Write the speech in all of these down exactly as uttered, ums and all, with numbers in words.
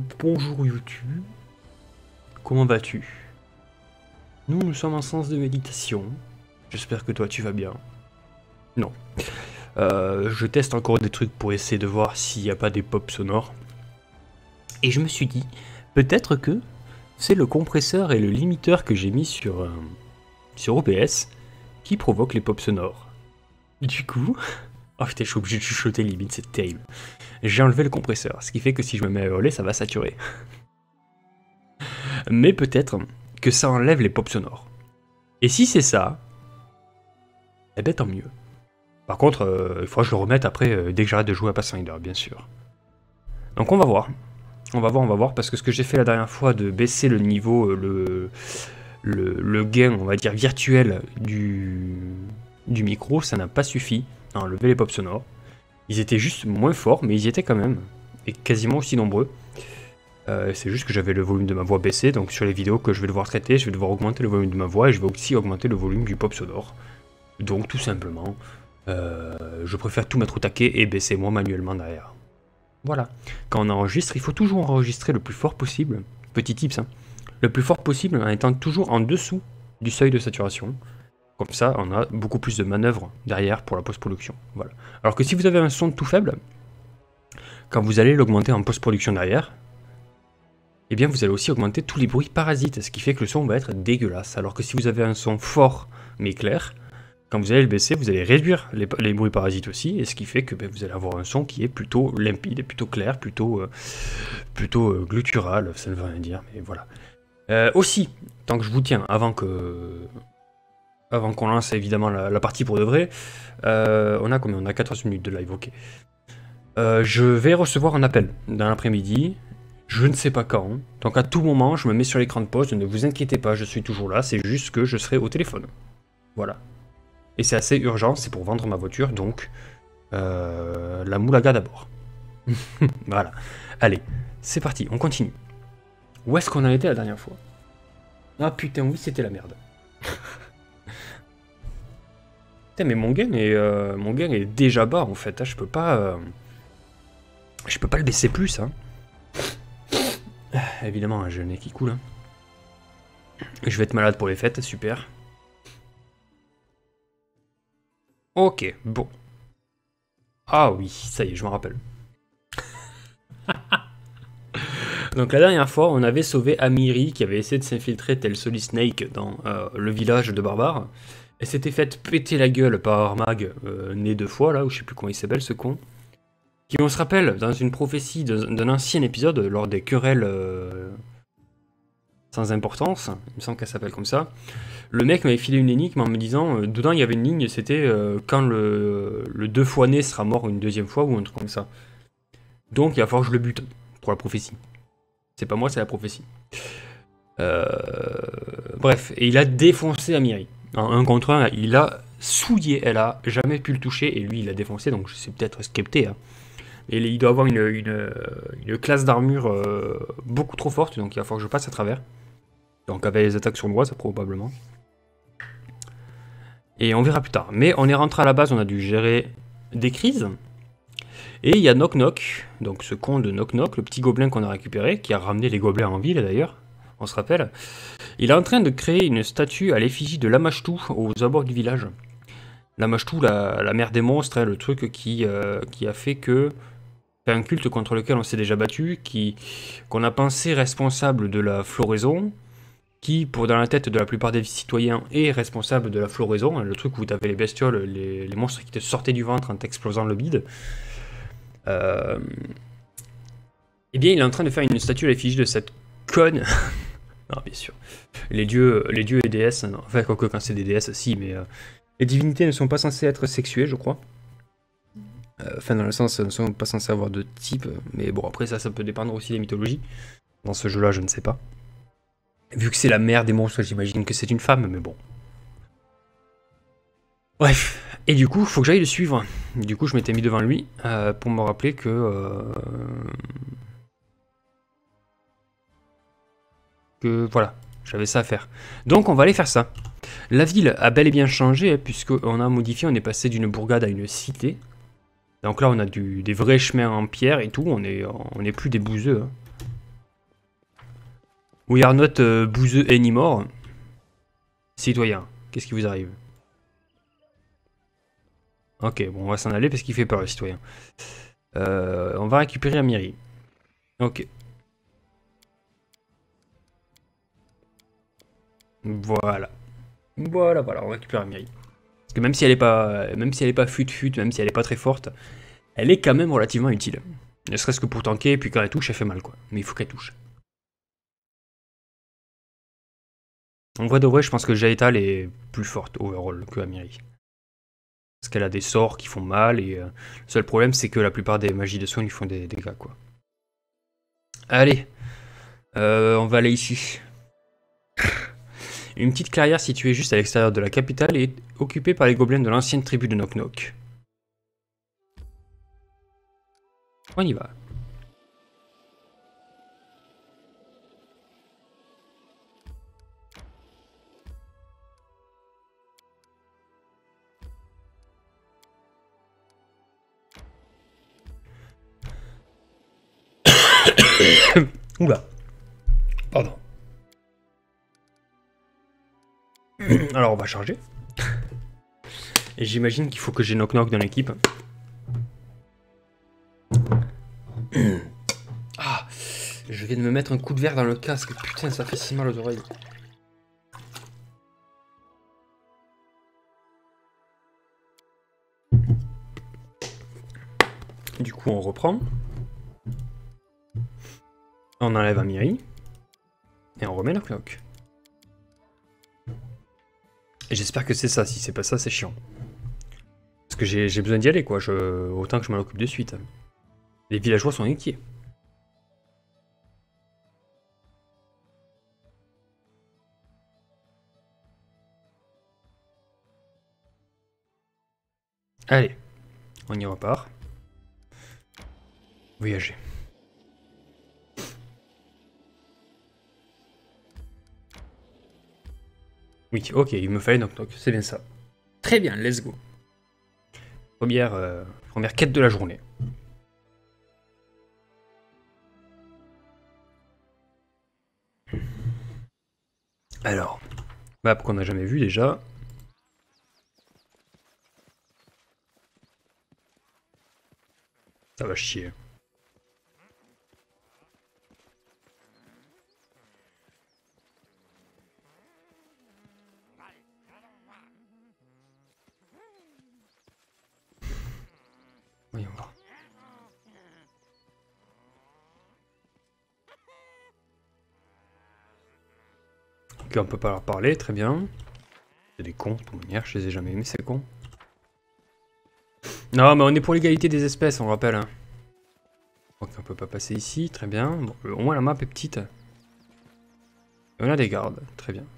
Bonjour YouTube, comment vas-tu? Nous, nous sommes en séance de méditation. J'espère que toi tu vas bien. Non. Euh, je teste encore des trucs pour essayer de voir s'il n'y a pas des pops sonores. Et je me suis dit, peut-être que c'est le compresseur et le limiteur que j'ai mis sur, euh, sur O B S qui provoquent les pops sonores. Du coup... Oh putain, je suis obligé de chuchoter limite, c'est terrible. J'ai enlevé le compresseur, ce qui fait que si je me mets à hurler, ça va saturer. Mais peut-être que ça enlève les pops sonores. Et si c'est ça, eh ben tant mieux. Par contre, euh, il faudra que je le remette après, euh, dès que j'arrête de jouer à Pathfinder, bien sûr. Donc on va voir. On va voir, on va voir, parce que ce que j'ai fait la dernière fois, de baisser le niveau, euh, le, le, le gain, on va dire, virtuel du, du micro, ça n'a pas suffi à enlever les pops sonores. Ils étaient juste moins forts, mais ils y étaient quand même, et quasiment aussi nombreux. Euh, c'est juste que j'avais le volume de ma voix baissé, donc sur les vidéos que je vais devoir traiter, je vais devoir augmenter le volume de ma voix, et je vais aussi augmenter le volume du pop sonore. Donc tout simplement, euh, je préfère tout mettre au taquet et baisser moi manuellement derrière. Voilà. Quand on enregistre, il faut toujours enregistrer le plus fort possible. Petit tips, hein. Le plus fort possible en étant toujours en dessous du seuil de saturation. Comme ça, on a beaucoup plus de manœuvre derrière pour la post-production. Voilà. Alors que si vous avez un son tout faible, quand vous allez l'augmenter en post-production derrière, eh bien vous allez aussi augmenter tous les bruits parasites, ce qui fait que le son va être dégueulasse. Alors que si vous avez un son fort mais clair, quand vous allez le baisser, vous allez réduire les, les bruits parasites aussi, et ce qui fait que ben, vous allez avoir un son qui est plutôt limpide, plutôt clair, plutôt, euh, plutôt euh, guttural, ça ne veut rien dire, mais voilà. Euh, aussi, tant que je vous tiens, avant que... Avant qu'on lance évidemment la, la partie pour de vrai, euh, on a combien? On a quatorze minutes de live, ok. Euh, je vais recevoir un appel dans l'après-midi, je ne sais pas quand, donc à tout moment je me mets sur l'écran de pause, ne vous inquiétez pas, je suis toujours là, c'est juste que je serai au téléphone. Voilà. Et c'est assez urgent, c'est pour vendre ma voiture, donc euh, la moulaga d'abord. Voilà. Allez, c'est parti, on continue. Où est-ce qu'on a été la dernière fois? Ah putain, oui, c'était la merde. Putain, mais mon gain est, euh, mon gain est déjà bas en fait. Hein. Je peux pas, euh, je peux pas le baisser plus. Hein. Évidemment, j'ai le nez qui coule. Hein. Je vais être malade pour les fêtes, super. Ok, bon. Ah oui, ça y est, je m'en rappelle. Donc la dernière fois, on avait sauvé Amiri qui avait essayé de s'infiltrer tel Solid Snake dans euh, le village de barbares. Elle s'était faite péter la gueule par Armag, euh, né deux fois là, ou je sais plus comment il s'appelle ce con. Qui, on se rappelle, dans une prophétie d'un ancien épisode, lors des querelles euh, sans importance, il me semble qu'elle s'appelle comme ça, le mec m'avait filé une énigme en me disant, euh, dedans il y avait une ligne, c'était euh, quand le, le deux fois né sera mort une deuxième fois, ou un truc comme ça. Donc il va falloir que je le bute, pour la prophétie. C'est pas moi, c'est la prophétie. Euh... Bref, et il a défoncé Amiri. En un contre un, il a souillé, elle a jamais pu le toucher, et lui il a défoncé, donc je sais peut-être scripté. Hein. Et il doit avoir une, une, une classe d'armure euh, beaucoup trop forte, donc il va falloir que je passe à travers. Donc avec les attaques sournoises, probablement. Et on verra plus tard. Mais on est rentré à la base, on a dû gérer des crises. Et il y a Knock Knock, donc ce con de Knock Knock, le petit gobelin qu'on a récupéré, qui a ramené les gobelins en ville d'ailleurs, on se rappelle. Il est en train de créer une statue à l'effigie de Lamashtu aux abords du village. Lamashtu, la, la mère des monstres, hein, le truc qui, euh, qui a fait que... C'est un culte contre lequel on s'est déjà battu, qui qu'on a pensé responsable de la floraison, qui, pour dans la tête de la plupart des citoyens, est responsable de la floraison, hein, le truc où tu avais les bestioles, les, les monstres qui te sortaient du ventre en t'explosant le bide. Euh... Eh bien, il est en train de faire une statue à l'effigie de cette conne. Non, bien sûr. Les dieux, les dieux et déesses, non, enfin, quoique quand c'est des déesses, si, mais euh, les divinités ne sont pas censées être sexuées, je crois. Euh, enfin, dans le sens, elles ne sont pas censées avoir de type, mais bon, après ça, ça peut dépendre aussi des mythologies. Dans ce jeu-là, je ne sais pas. Vu que c'est la mère des monstres, j'imagine que c'est une femme, mais bon. Bref, et du coup, il faut que j'aille le suivre. Du coup, je m'étais mis devant lui euh, pour me rappeler que... Euh... que voilà, j'avais ça à faire. Donc, on va aller faire ça. La ville a bel et bien changé, hein, puisqu'on a modifié, on est passé d'une bourgade à une cité. Donc là, on a du, des vrais chemins en pierre et tout, on est, on est plus des bouseux. Hein. We are not uh, bouseux anymore. Citoyen, qu'est-ce qui vous arrive? Ok, bon, on va s'en aller parce qu'il fait peur, le citoyen. Euh, on va récupérer Amiri. Ok. Voilà. Voilà, voilà, on récupère Amiri. Parce que même si elle est pas, même si elle est pas fut-fut, même si elle est pas très forte, elle est quand même relativement utile. Ne serait-ce que pour tanker, et puis quand elle touche, elle fait mal, quoi. Mais il faut qu'elle touche. En vrai de vrai, je pense que Jaetal est plus forte overall que Amiri. Parce qu'elle a des sorts qui font mal, et euh, le seul problème, c'est que la plupart des magies de soins lui font des dégâts, quoi. Allez, euh, on va aller ici. Une petite clairière située juste à l'extérieur de la capitale est occupée par les gobelins de l'ancienne tribu de Knock Knock. On y va. Oula. Pardon. Alors on va charger. Et j'imagine qu'il faut que j'ai Knock Knock dans l'équipe. Ah, je viens de me mettre un coup de verre dans le casque. Putain, ça fait si mal aux oreilles. Du coup, on reprend. On enlève Amiri. Et on remet Knock Knock. J'espère que c'est ça. Si c'est pas ça, c'est chiant. Parce que j'ai besoin d'y aller, quoi. Je, autant que je m'en occupe de suite. Les villageois sont inquiets. Allez, on y repart. Voyager. Oui, ok, il me fallait Knock Knock, c'est bien ça. Très bien, let's go. Première, euh, première quête de la journée. Alors, map qu'on n'a jamais vu déjà. Ça va chier. Voyons voir. Ok, on peut pas leur parler, très bien. C'est des cons, pour manière, je les ai jamais aimés, ces cons. Non, mais on est pour l'égalité des espèces, on rappelle. Hein. Ok, on peut pas passer ici, très bien. Bon, au moins la map est petite. Et on a des gardes, très bien.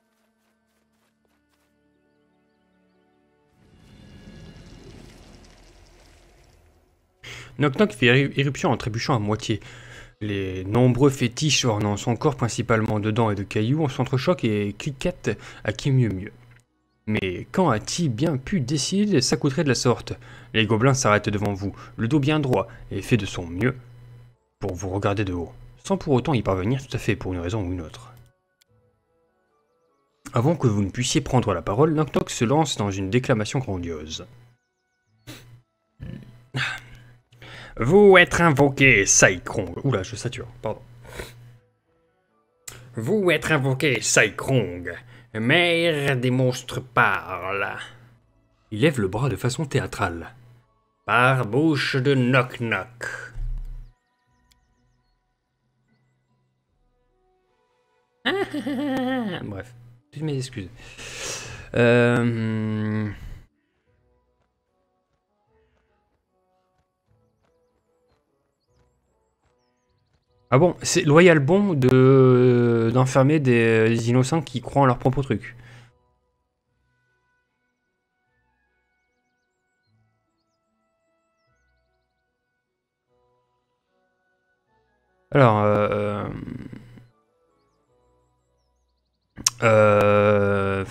Knock Knock fait éruption en trébuchant à moitié. Les nombreux fétiches ornant son corps, principalement de dents et de cailloux, s'entrechoquent et cliquettent à qui mieux mieux. Mais quand a-t-il bien pu décider de s'accoutrer de la sorte? Les gobelins s'arrêtent devant vous, le dos bien droit, et fait de son mieux pour vous regarder de haut, sans pour autant y parvenir tout à fait pour une raison ou une autre. Avant que vous ne puissiez prendre la parole, Knock Knock se lance dans une déclamation grandiose. Vous êtes invoqué, Saikrong. Oula, je sature, pardon. Vous êtes invoqué, Saikrong. Mère des monstres parle. Il lève le bras de façon théâtrale. Par bouche de Knock Knock. Bref, toutes mes excuses. Euh... Ah bon, c'est loyal bon de d'enfermer des, des innocents qui croient en leur propre truc. Alors, euh... Euh...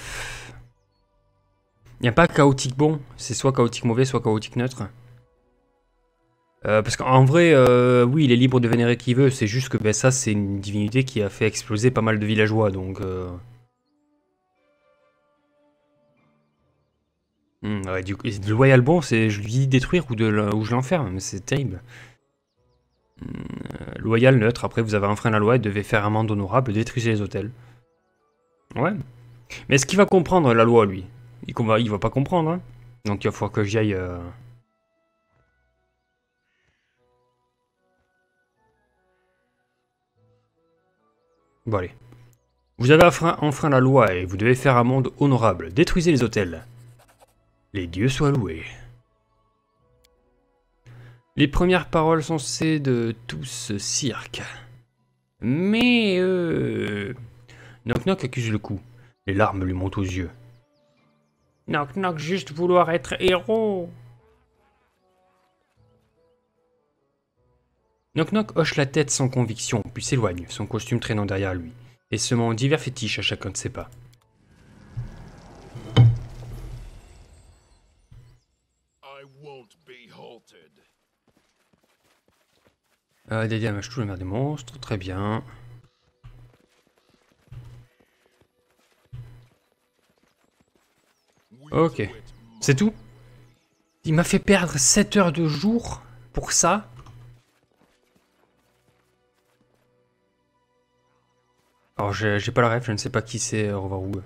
Il n'y a pas chaotique bon, c'est soit chaotique mauvais, soit chaotique neutre. Euh, parce qu'en vrai, euh, oui, il est libre de vénérer qui veut, c'est juste que ben, ça, c'est une divinité qui a fait exploser pas mal de villageois, donc... Euh... Hmm, ouais, du coup, le loyal bon, c'est je lui dis détruire ou, de, le- ou je l'enferme, mais c'est terrible. Hmm, euh, loyal, neutre, après vous avez enfreint la loi et devez faire amende honorable, détruisez les hôtels. Ouais. Mais est-ce qu'il va comprendre la loi, lui? il, va, il va pas comprendre, hein. Donc il va falloir que j'y aille... Euh... Bon, allez. Vous avez enfreint, enfreint la loi et vous devez faire amende honorable. Détruisez les hôtels. Les dieux soient loués. Les premières paroles sont celles de tout ce cirque. Mais euh... Knock Knock accuse le coup. Les larmes lui montent aux yeux. Knock Knock juste vouloir être héros. Knock Knock hoche la tête sans conviction, puis s'éloigne, son costume traînant derrière lui, et semant divers fétiches à chacun de ses pas. Euh, Dédé amèche tout la mer des monstres, très bien. Ok. C'est tout? Il m'a fait perdre sept heures de jour pour ça? Alors j'ai pas la ref, je ne sais pas qui c'est, euh, Rovarou.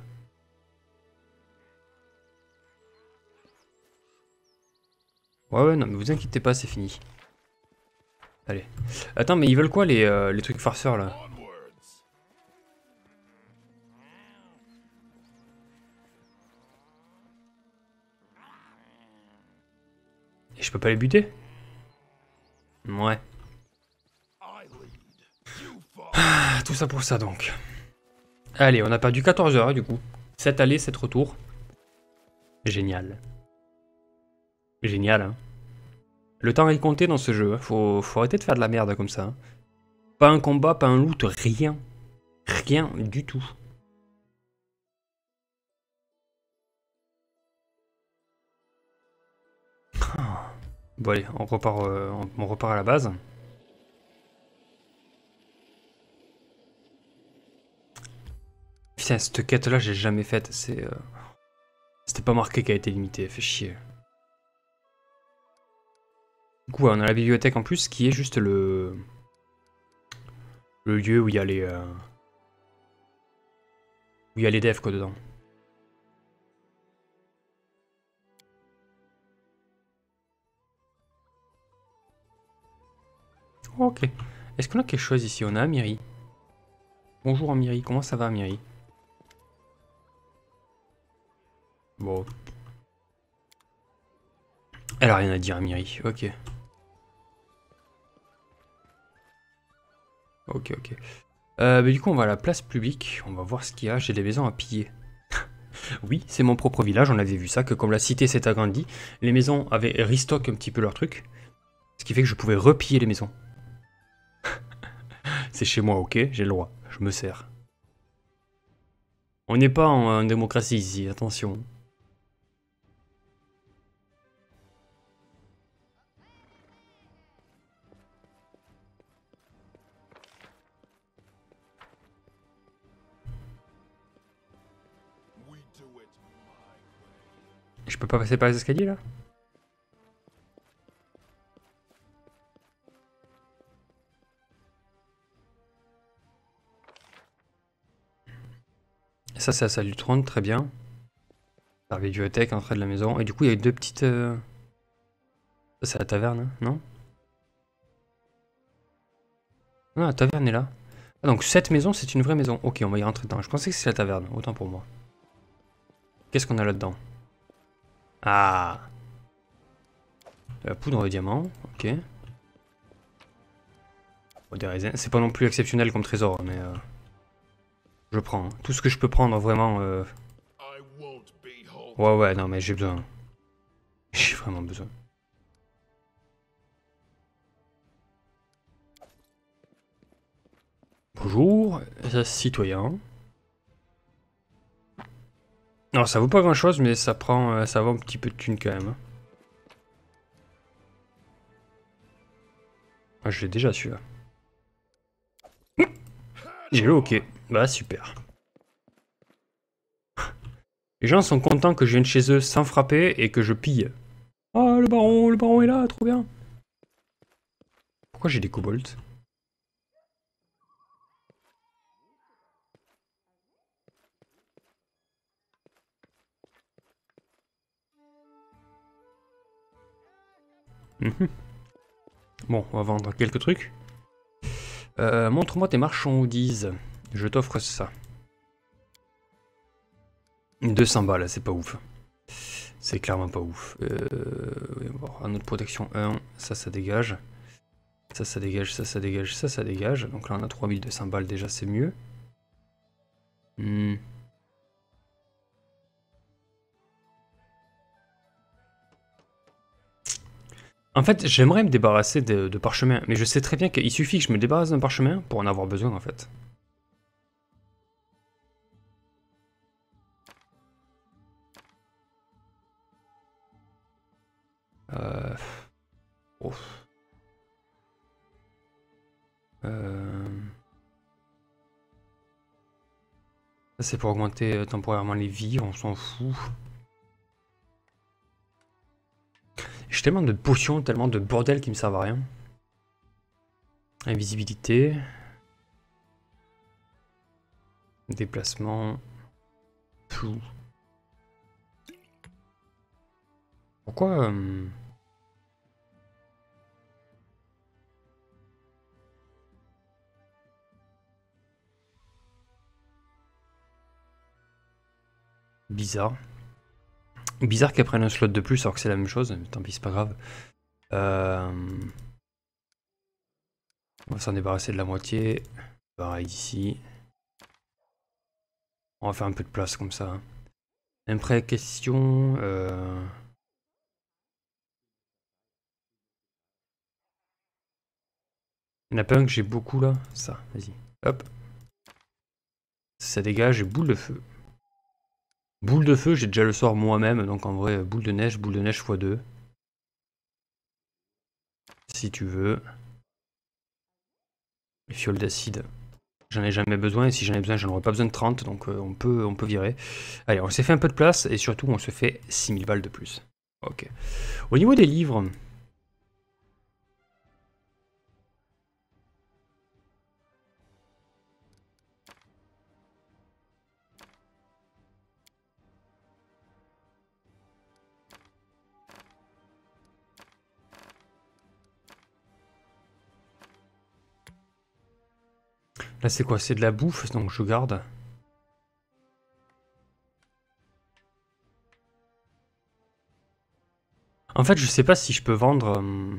Ouais ouais non mais vous inquiétez pas, c'est fini. Allez. Attends mais ils veulent quoi les, euh, les trucs farceurs là? Et je peux pas les buter? Ouais. Ah, tout ça pour ça donc. Allez, on a perdu quatorze heures du coup. sept allées, sept retours. Génial. Génial, hein. Le temps est compté dans ce jeu. Faut, faut arrêter de faire de la merde comme ça. Pas un combat, pas un loot, rien. Rien du tout. Bon allez, on repart, euh, on repart à la base. Putain, cette quête là, j'ai jamais faite. C'est, euh... C'était pas marqué qu'elle a été limitée, fait chier. Du coup, ouais, on a la bibliothèque en plus, qui est juste le... Le lieu où il y a les... Euh... Où il y a les devs, quoi, dedans. Ok. Est-ce qu'on a quelque chose ici? On a Amiri. Bonjour Amiri, comment ça va Amiri? Bon. Elle a rien à dire Amiri, ok. Ok, ok. Euh, bah, du coup, on va à la place publique, on va voir ce qu'il y a, j'ai des maisons à piller. Oui, c'est mon propre village, on avait vu ça, que comme la cité s'est agrandie, les maisons avaient restock un petit peu leurs trucs. Ce qui fait que je pouvais repiller les maisons. C'est chez moi, ok, j'ai le droit, je me sers. On n'est pas en, en démocratie ici, attention. Je peux pas passer par les escaliers là? Et ça, c'est la salle du trône, très bien. La bibliothèque, entrée de la maison. Et du coup, il y a deux petites... Euh... Ça, c'est la taverne, hein, non? Non, la taverne est là. Ah, donc cette maison, c'est une vraie maison. Ok, on va y rentrer dedans. Je pensais que c'était la taverne, autant pour moi. Qu'est-ce qu'on a là-dedans? Ah! De la poudre de diamant, ok. Bon, des raisins. C'est pas non plus exceptionnel comme trésor, mais... Euh... Je prends. Hein. Tout ce que je peux prendre, vraiment... Euh... Ouais, ouais, non, mais j'ai besoin. J'ai vraiment besoin. Bonjour, citoyen. Alors ça vaut pas grand chose, mais ça prend, ça vaut un petit peu de thunes quand même. Ah, je l'ai déjà celui-là. J'ai le ok. Bah super. Les gens sont contents que je vienne chez eux sans frapper et que je pille. Oh le baron, le baron est là, trop bien. Pourquoi j'ai des kobolds? Mmh. Bon, on va vendre quelques trucs. Euh, Montre-moi tes marchandises. Je t'offre ça. deux cents balles, c'est pas ouf. C'est clairement pas ouf. Euh, un autre protection un, ça, ça dégage. Ça, ça dégage, ça, ça dégage, ça, ça dégage. Donc là, on a trois mille deux cents balles déjà, c'est mieux. Hmm. En fait, j'aimerais me débarrasser de, de parchemin, mais je sais très bien qu'il suffit que je me débarrasse d'un parchemin pour en avoir besoin, en fait. Euh... Oh. Euh... Ça, c'est pour augmenter temporairement les vivres, on s'en fout. J'ai tellement de potions, tellement de bordel qui me servent à rien. Invisibilité. Déplacement. Flou. Pourquoi euh... Bizarre. Bizarre qu'elle prenne un slot de plus alors que c'est la même chose, mais tant pis, c'est pas grave. Euh... On va s'en débarrasser de la moitié. Pareil d'ici. On va faire un peu de place comme ça. Après, question... Euh... Il n'y en a pas un que j'ai beaucoup là. Ça, vas-y. Hop. Ça dégage et boule de feu. Boule de feu, j'ai déjà le sort moi-même, donc en vrai, boule de neige, boule de neige fois deux. Si tu veux. Les fioles d'acide. J'en ai jamais besoin, et si j'en ai besoin, j'en aurais pas besoin de trente, donc euh, on, peut, on peut virer. Allez, on s'est fait un peu de place, et surtout, on se fait six mille balles de plus. Ok. Au niveau des livres... Là, c'est quoi? C'est de la bouffe, donc je garde. En fait, je sais pas si je peux vendre... Euh...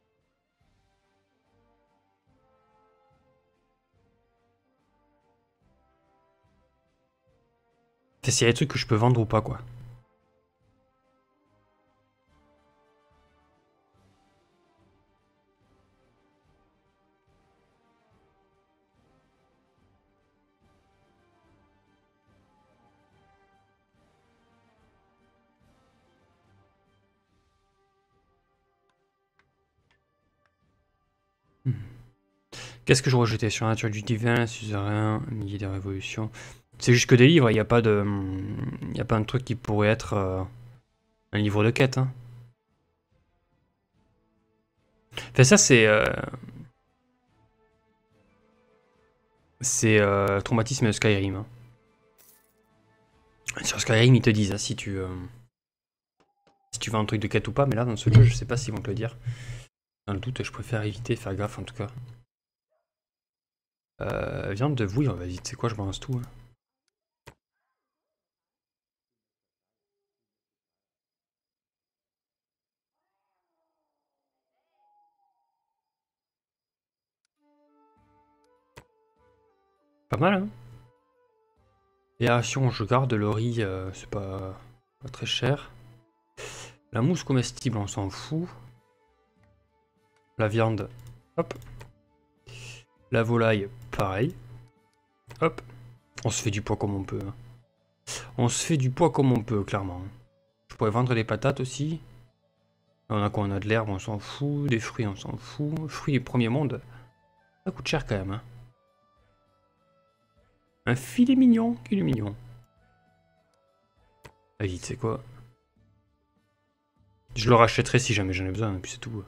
Enfin, s'il y a des trucs que je peux vendre ou pas, quoi. Hmm. Qu'est-ce que je rejetais sur la nature du divin, suzerain, millier des révolutions. C'est juste que des livres, il n'y a pas de... Il n'y a pas un truc qui pourrait être euh, un livre de quête. Hein. Enfin, ça, c'est... Euh... C'est euh, traumatisme de Skyrim. Hein. Sur Skyrim, ils te disent hein, si tu... Euh... Si tu veux un truc de quête ou pas, mais là, dans ce jeu, je sais pas s'ils vont te le dire. Dans le doute, je préfère éviter, faire gaffe en tout cas. Euh, viande de vouille, vas-y, tu sais quoi, je balance tout. Hein. Pas mal, hein. Les rations, je garde le riz, euh, c'est pas, pas très cher. La mousse comestible, on s'en fout. La viande, hop. La volaille, pareil. Hop. On se fait du poids comme on peut. Hein. On se fait du poids comme on peut, clairement. Je pourrais vendre les patates aussi. On a quoi? On a de l'herbe, on s'en fout. Des fruits, on s'en fout. Fruits du premier monde. Ça coûte cher quand même. Hein. Un filet mignon. Qu'il est mignon. Vas-y, tu sais quoi? Je le rachèterai si jamais j'en ai besoin, et puis c'est tout.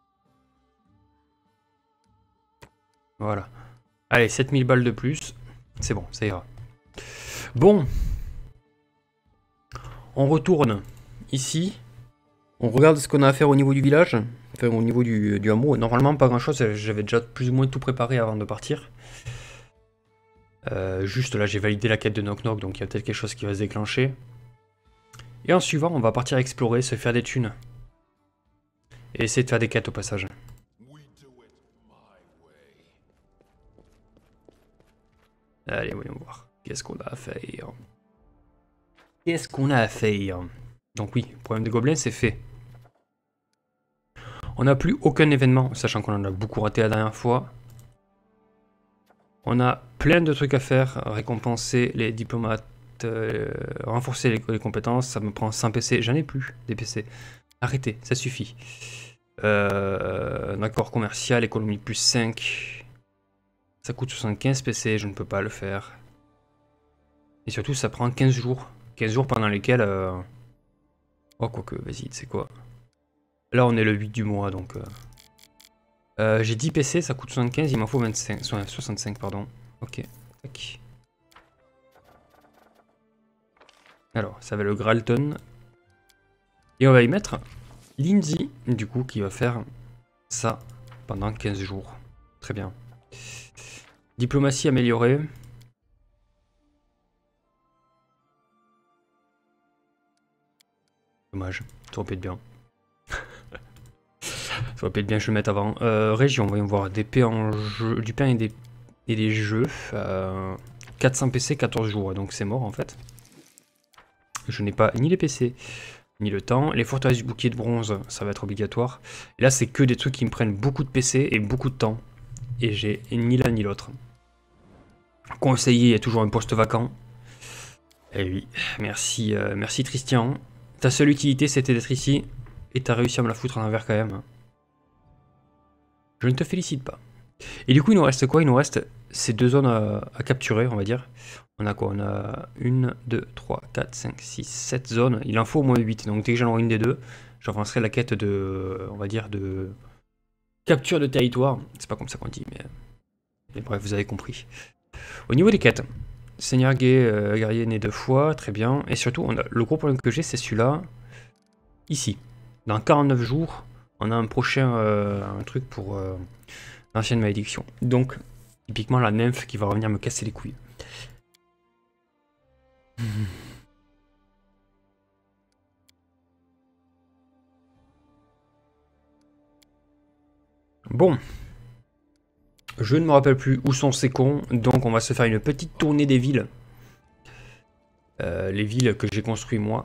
Voilà. Allez, sept mille balles de plus. C'est bon, ça ira. Bon. On retourne ici. On regarde ce qu'on a à faire au niveau du village. Enfin, au niveau du, du hameau. Normalement, pas grand chose. J'avais déjà plus ou moins tout préparé avant de partir. Euh, juste là, j'ai validé la quête de Knock Knock, donc il y a peut-être quelque chose qui va se déclencher. Et en suivant, on va partir explorer, se faire des thunes. Et essayer de faire des quêtes au passage. Allez, voyons voir. Qu'est-ce qu'on a à faire? Qu'est-ce qu'on a à faire? Donc oui, le problème des gobelins, c'est fait. On n'a plus aucun événement, sachant qu'on en a beaucoup raté la dernière fois. On a plein de trucs à faire. Récompenser les diplomates, euh, renforcer les, les compétences. Ça me prend cent P C. J'en ai plus des P C. Arrêtez, ça suffit. Euh, un accord commercial, économie plus cinq. Ça coûte soixante-quinze P C, je ne peux pas le faire. Et surtout, ça prend quinze jours. quinze jours pendant lesquels... Euh... Oh, quoique, vas-y, c'est quoi? Là, on est le huit du mois, donc... Euh... Euh, j'ai dix P C, ça coûte soixante-quinze, il m'en faut vingt-cinq, soixante-cinq, pardon. Ok. Tac. Alors, ça va le Gralton. Et on va y mettre Lindsay, du coup, qui va faire ça pendant quinze jours. Très bien. Diplomatie améliorée. Dommage, ça aurait pu être bien. Ça aurait pu être bien, je vais le mettre avant. Euh, région, voyons voir. Des pains en jeu, du pain et des, et des jeux. Euh, quatre cents P C, quatorze jours, donc c'est mort en fait. Je n'ai pas ni les P C, ni le temps. Les forteresses du bouclier de bronze, ça va être obligatoire. Et là, c'est que des trucs qui me prennent beaucoup de P C et beaucoup de temps. Et j'ai ni l'un ni l'autre. Conseiller, il y a toujours un poste vacant. Eh oui, merci, euh, merci Tristian. Ta seule utilité, c'était d'être ici. Et t'as réussi à me la foutre en envers quand même. Je ne te félicite pas. Et du coup, il nous reste quoi? Il nous reste ces deux zones à, à capturer, on va dire. On a quoi? On a une, deux, trois, quatre, cinq, six, sept zones. Il en faut au moins huit. Donc dès que j'en aurai une des deux, j'avancerai la quête de, on va dire, de capture de territoire. C'est pas comme ça qu'on dit, mais, mais bref, vous avez compris. Au niveau des quêtes, Seigneur Gay, euh, guerrier né deux fois, très bien. Et surtout, on a, le gros problème que j'ai, c'est celui-là, ici. Dans quarante-neuf jours, on a un prochain euh, un truc pour euh, l'ancienne malédiction. Donc, typiquement, la nymphe qui va revenir me casser les couilles. Bon. Je ne me rappelle plus où sont ces cons, donc on va se faire une petite tournée des villes. Euh, les villes que j'ai construites moi.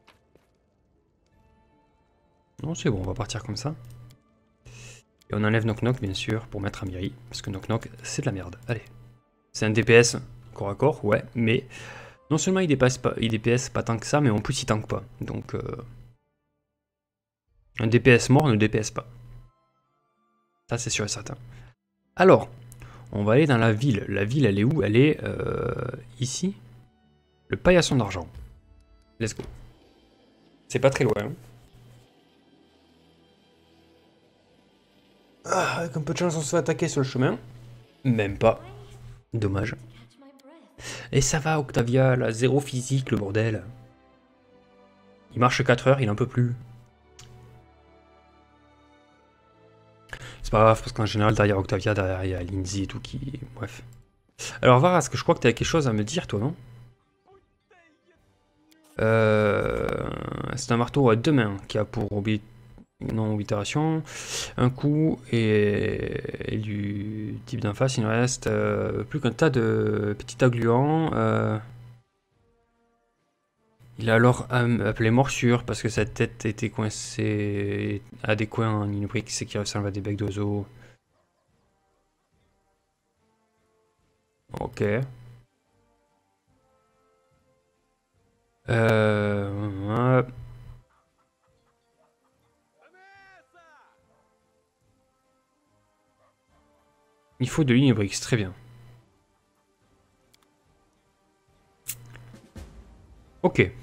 Non, c'est bon, on va partir comme ça. Et on enlève Knock Knock, bien sûr, pour mettre Amiri. Parce que Knock Knock, c'est de la merde. Allez. C'est un D P S corps à corps, ouais, mais non seulement il, dépasse pas, il D P S pas tant que ça, mais en plus il tank pas. Donc, euh, un D P S mort ne D P S pas. Ça, c'est sûr et certain. Alors, on va aller dans la ville. La ville, elle est où? Elle est euh, ici. Le paillasson d'argent. Let's go. C'est pas très loin. Hein. Ah, avec un peu de chance, on se fait attaquer sur le chemin. Même pas. Dommage. Et ça va, Octavia, la zéro physique, le bordel. Il marche quatre heures, il en peut plus. C'est pas grave, parce qu'en général, derrière Octavia, derrière, il y a Lindsay et tout qui... Bref. Alors, Varas, que je crois que t'as quelque chose à me dire, toi, non? euh... C'est un marteau à deux mains qui a pour objet... Non, itération, un coup, et, et du type d'en face, il ne reste euh, plus qu'un tas de petits tas gluants. Euh... Il a alors appelé morsure parce que sa tête était coincée à des coins en inubrique, c'est qui ressemble à des becs d'oiseaux. Ok. Euh... Il faut de l'Inubrix, très bien. Ok.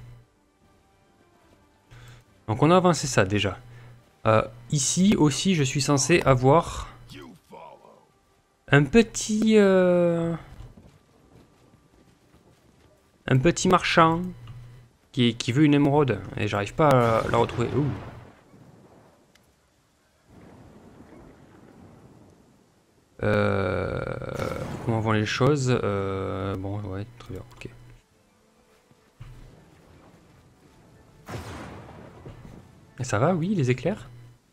Donc on a avancé ça déjà. Euh, ici aussi, je suis censé avoir un petit... Euh, un petit marchand qui, qui veut une émeraude. Et j'arrive pas à la retrouver. Ouh. Euh, comment vont les choses? euh, Bon, ouais, très bien, ok. Et ça va, oui, les éclairs?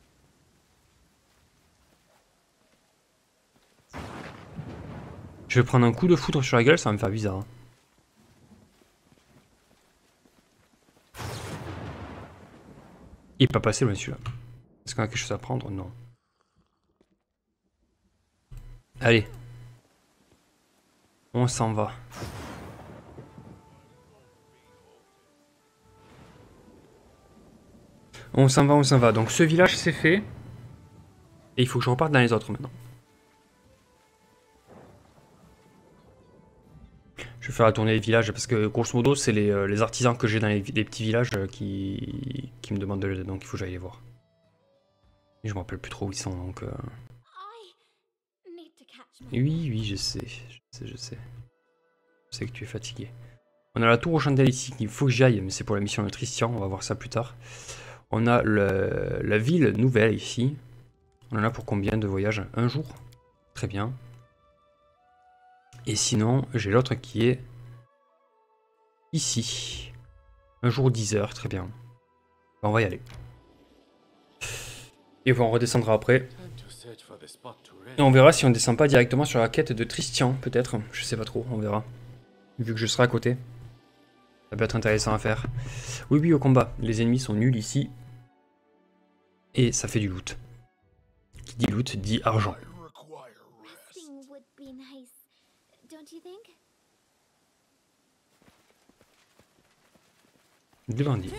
Je vais prendre un coup de foudre sur la gueule, ça va me faire bizarre. Hein. Il est pas passé loin celui-là. Est-ce qu'on a quelque chose à prendre? Non. Allez. On s'en va. On s'en va, on s'en va. Donc ce village c'est fait. Et il faut que je reparte dans les autres maintenant. Je vais faire la tournée des villages parce que grosso modo c'est les, euh, les artisans que j'ai dans les, les petits villages euh, qui, qui me demandent de l'aide. Donc il faut que j'aille les voir. Et je me rappelle plus trop où ils sont donc... Euh... Oui, oui, je sais. Je sais, je sais. Je sais que tu es fatigué. On a la tour aux chandelles ici, il faut que j'y aille, mais c'est pour la mission de Tristian, on va voir ça plus tard. On a le, la ville nouvelle ici. On en a pour combien de voyages? Un jour? Très bien. Et sinon, j'ai l'autre qui est ici. Un jour dix heures, très bien. On va y aller. Et on redescendra après. Et on verra si on descend pas directement sur la quête de Tristian, peut-être. Je sais pas trop, on verra. Vu que je serai à côté. Ça peut être intéressant à faire. Oui, oui, au combat. Les ennemis sont nuls ici. Et ça fait du loot. Qui dit loot dit argent. Des bandits.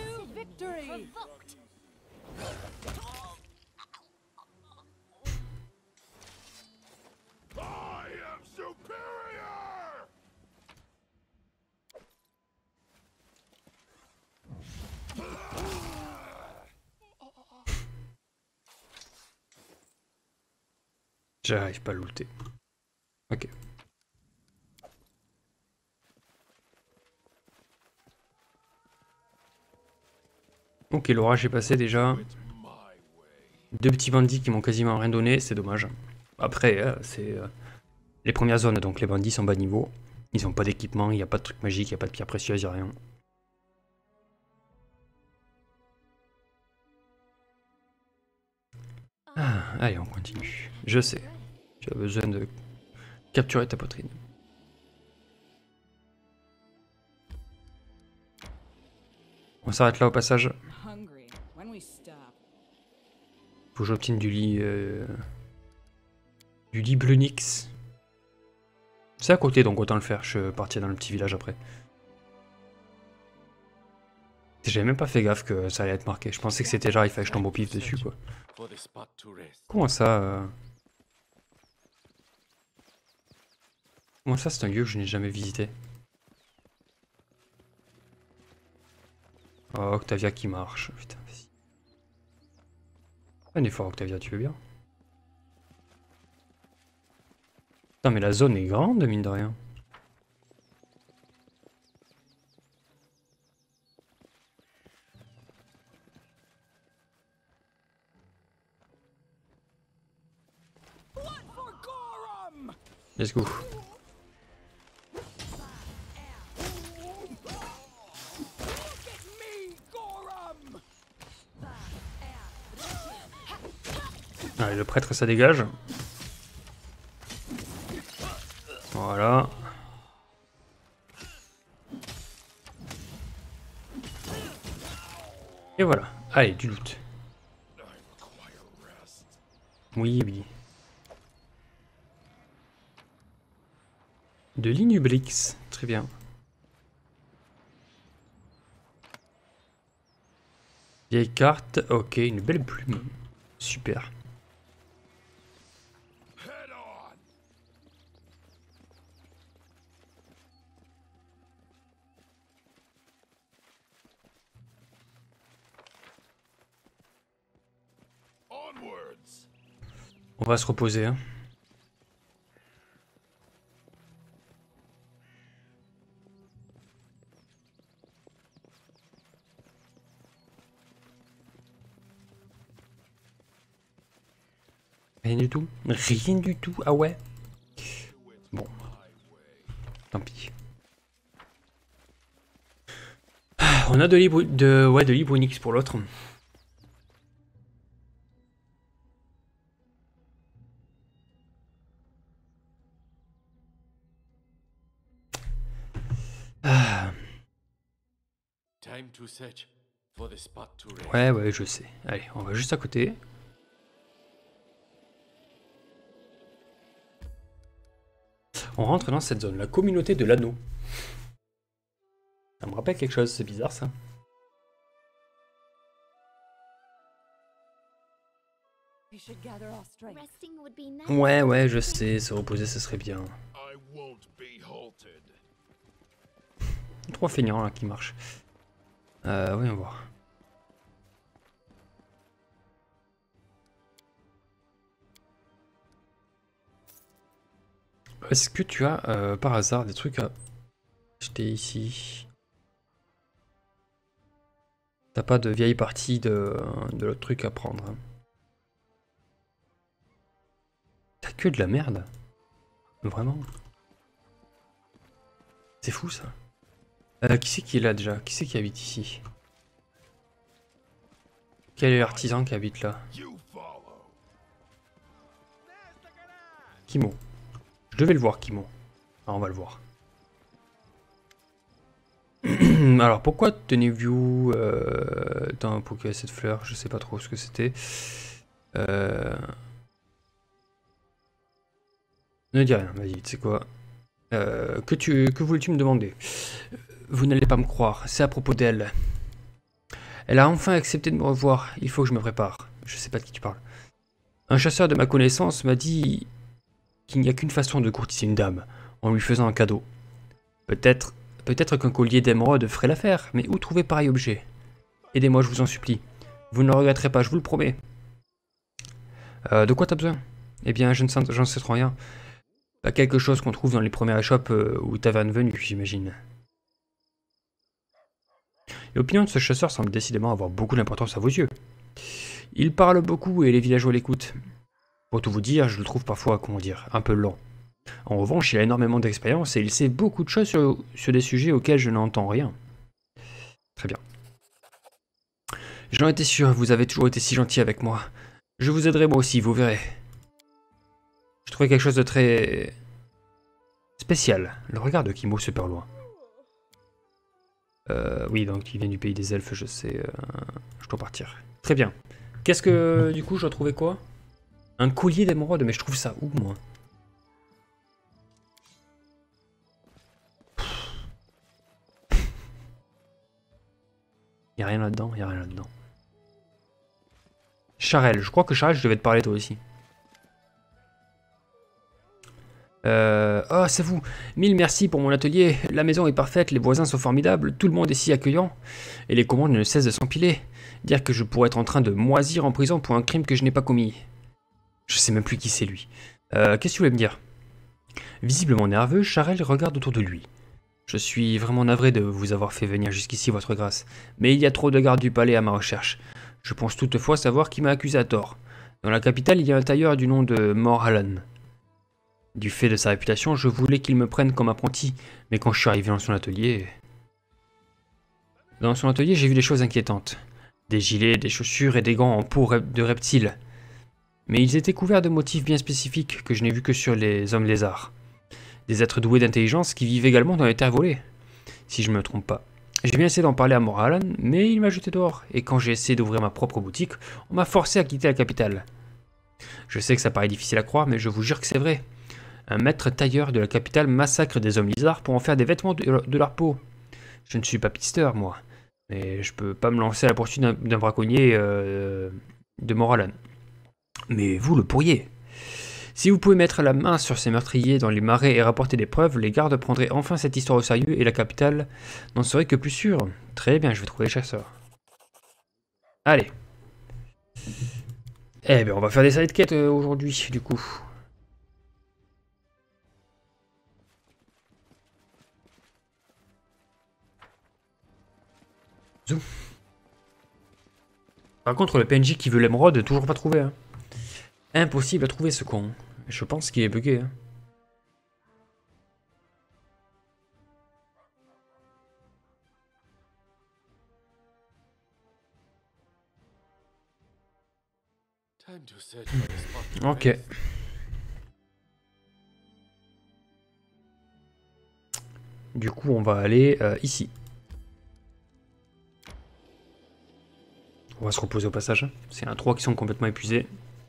J'arrive pas à looter. Ok. Ok, l'orage est passé déjà. Deux petits bandits qui m'ont quasiment rien donné, c'est dommage. Après, euh, c'est euh, les premières zones, donc les bandits sont bas niveau. Ils ont pas d'équipement, il n'y a pas de trucs magiques, il n'y a pas de pierres précieuses, il n'y a rien. Ah, allez, on continue. Je sais, tu as besoin de capturer ta poitrine. On s'arrête là au passage. Faut que j'obtienne du lit... Euh, du lit Blunix. C'est à côté, donc autant le faire. Je partirai dans le petit village après. J'avais même pas fait gaffe que ça allait être marqué. Je pensais que c'était genre il fallait que je tombe au pif dessus, quoi. Comment ça euh... Comment ça, c'est un lieu que je n'ai jamais visité? Oh, Octavia qui marche. Putain, vas-y. Un effort, Octavia, tu veux bien? Putain, mais la zone est grande, mine de rien. Let's go. Allez, le prêtre, ça dégage. Voilà. Et voilà. Allez, du loot. Oui, oui. De l'Inubrix. Très bien. Vieille carte. Ok, une belle plume. Super. On va se reposer. Hein. Rien du tout. Rien du tout. Ah ouais. Bon. Tant pis. On a de libre de ouais de libre Unix pour l'autre. Ah. Ouais ouais je sais. Allez, on va juste à côté. On rentre dans cette zone, la communauté de l'anneau. Ça me rappelle quelque chose, c'est bizarre ça. Ouais, ouais, je sais, se reposer, ce serait bien. Trois feignants là qui marchent. Euh, voyons voir. Est-ce que tu as euh, par hasard des trucs à acheter ici? T'as pas de vieille partie de, de l'autre truc à prendre. Hein. T'as que de la merde. Vraiment. C'est fou ça. Euh, qui c'est qui est là déjà? Qui c'est qui habite ici? Quel est l'artisan qui habite là? Kimo. Je devais le voir, Kimo. Ah, on va le voir. Alors pourquoi tenez-vous euh, dans pour qu'il y ait cette fleur? Je sais pas trop ce que c'était. Euh... Ne dis rien, vas-y, tu sais quoi. Euh, que tu que voulais-tu me demander? Vous n'allez pas me croire, c'est à propos d'elle. Elle a enfin accepté de me revoir, il faut que je me prépare. Je sais pas de qui tu parles. Un chasseur de ma connaissance m'a dit qu'il n'y a qu'une façon de courtiser une dame, en lui faisant un cadeau. Peut-être peut-être qu'un collier d'émeraude ferait l'affaire, mais où trouver pareil objet? Aidez-moi, je vous en supplie. Vous ne le regretterez pas, je vous le promets. Euh, de quoi t'as besoin? Eh bien, je ne sais, j'en sais trop rien. Pas quelque chose qu'on trouve dans les premières échoppes euh, ou tavernes venues, j'imagine. L'opinion de ce chasseur semble décidément avoir beaucoup d'importance à vos yeux. Il parle beaucoup et les villageois l'écoutent. Pour tout vous dire, je le trouve parfois, comment dire, un peu lent. En revanche, il a énormément d'expérience et il sait beaucoup de choses sur, sur des sujets auxquels je n'entends rien. Très bien. J'en étais sûr, vous avez toujours été si gentil avec moi. Je vous aiderai moi aussi, vous verrez. Je trouvais quelque chose de très... spécial. Le regard de Kimo se perd loin. Euh, oui, donc il vient du pays des elfes, je sais. Euh, je dois partir. Très bien. Qu'est-ce que... du coup, je dois trouver quoi? Un collier d'émeraude, mais je trouve ça où, moi? Y'a rien là-dedans, y'a rien là-dedans. Charel, je crois que Charel, je devais te parler toi aussi. Euh... Oh, c'est vous. Mille merci pour mon atelier. La maison est parfaite, les voisins sont formidables, tout le monde est si accueillant. Et les commandes ne cessent de s'empiler. Dire que je pourrais être en train de moisir en prison pour un crime que je n'ai pas commis. Je sais même plus qui c'est lui. Euh, qu'est-ce que tu voulais me dire? Visiblement nerveux, Charel regarde autour de lui. Je suis vraiment navré de vous avoir fait venir jusqu'ici, votre grâce. Mais il y a trop de gardes du palais à ma recherche. Je pense toutefois savoir qui m'a accusé à tort. Dans la capitale, il y a un tailleur du nom de Morhallan. Du fait de sa réputation, je voulais qu'il me prenne comme apprenti, mais quand je suis arrivé dans son atelier... Dans son atelier, j'ai vu des choses inquiétantes. Des gilets, des chaussures et des gants en peau de reptiles. Mais ils étaient couverts de motifs bien spécifiques que je n'ai vus que sur les hommes lézards. Des êtres doués d'intelligence qui vivent également dans les terres volées, si je ne me trompe pas. J'ai bien essayé d'en parler à Morhallan, mais il m'a jeté dehors, et quand j'ai essayé d'ouvrir ma propre boutique, on m'a forcé à quitter la capitale. Je sais que ça paraît difficile à croire, mais je vous jure que c'est vrai. Un maître tailleur de la capitale massacre des hommes lézards pour en faire des vêtements de leur, de leur peau. Je ne suis pas pisteur, moi, mais je peux pas me lancer à la poursuite d'un braconnier euh, de Morhallan. Mais vous le pourriez. Si vous pouvez mettre la main sur ces meurtriers dans les marais et rapporter des preuves, les gardes prendraient enfin cette histoire au sérieux et la capitale n'en serait que plus sûre. Très bien, je vais trouver les chasseurs. Allez. Eh ben on va faire des side quêtes euh, aujourd'hui, du coup. Zoom. Par contre, le P N J qui veut l'émeraude, toujours pas trouvé. Hein. Impossible à trouver ce con. Je pense qu'il est bugué. Hein. Ok. Du coup, on va aller euh, ici. On va se reposer au passage. C'est un trois qui sont complètement épuisés.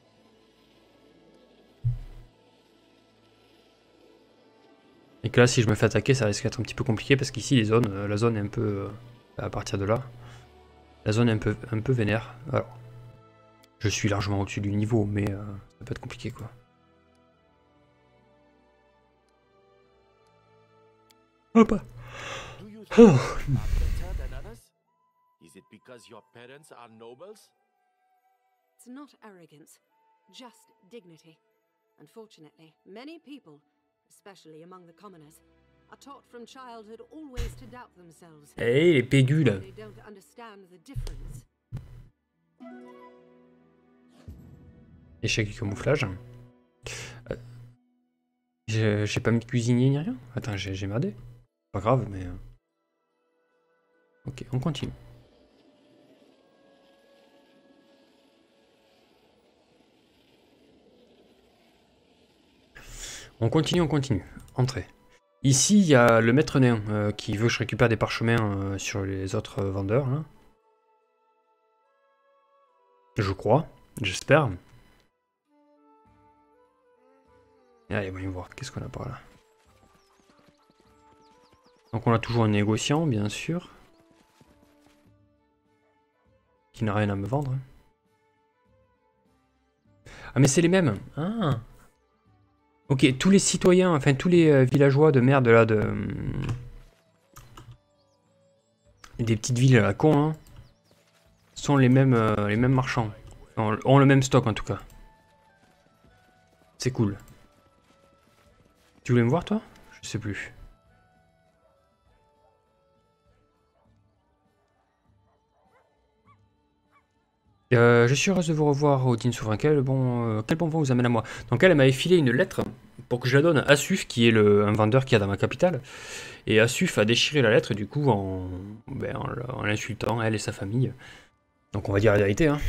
Et que là, si je me fais attaquer, ça risque d'être un petit peu compliqué parce qu'ici, les zones, euh, la zone est un peu... Euh, à partir de là, la zone est un peu, un peu vénère. Alors, je suis largement au-dessus du niveau, mais euh, ça peut être compliqué, quoi. Hop. Oh. Is it because your parents are nobles? It's not arrogance, just dignity. Unfortunately, many people, especially among the commoners, are taught from childhood always to doubt themselves. Eh, les pégules. They don't understand the difference. Échec du camouflage. Euh, j'ai pas mis de cuisinier ni rien. Attends, j'ai merdé. Pas grave, mais... Euh... Ok, on continue. On continue, on continue. Entrée. Ici, il y a le maître néant euh, qui veut que je récupère des parchemins euh, sur les autres euh, vendeurs. Là. Je crois, j'espère. Allez, voyons voir, qu'est-ce qu'on a par là. Donc on a toujours un négociant, bien sûr. Qui n'a rien à me vendre. Ah mais c'est les mêmes. Ah. Ok, tous les citoyens, enfin tous les euh, villageois de merde là, de... Euh, des petites villes à la con, hein, sont les mêmes, euh, les mêmes marchands. Ont, ont le même stock en tout cas. C'est cool. Tu voulais me voir toi? Je sais plus. Euh, je suis heureuse de vous revoir, Odine Souverain. Quel bon, euh, quel bon vent vous amène à moi. Donc elle, elle m'avait filé une lettre pour que je la donne à Assuf, qui est le, un vendeur qui y a dans ma capitale. Et Assuf a déchiré la lettre, du coup, en, ben, en, en l'insultant, elle et sa famille. Donc on va dire la vérité. Hein.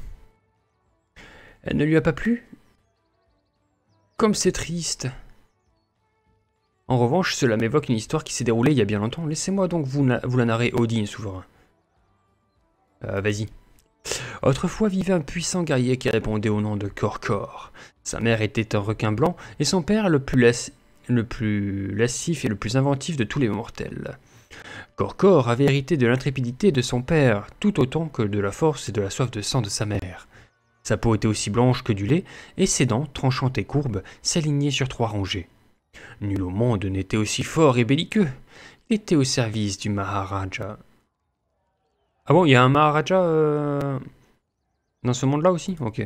Elle ne lui a pas plu? Comme c'est triste. En revanche, cela m'évoque une histoire qui s'est déroulée il y a bien longtemps. Laissez-moi donc vous, vous la narrer, Odine Souverain. Euh, Vas-y. Autrefois vivait un puissant guerrier qui répondait au nom de Korkor. Sa mère était un requin blanc et son père le plus, las... le plus lascif et le plus inventif de tous les mortels. Korkor avait hérité de l'intrépidité de son père, tout autant que de la force et de la soif de sang de sa mère. Sa peau était aussi blanche que du lait, et ses dents, tranchantes et courbes, s'alignaient sur trois rangées. Nul au monde n'était aussi fort et belliqueux. Il était au service du Maharaja. Ah bon, il y a un Maharaja euh... dans ce monde-là aussi? Ok.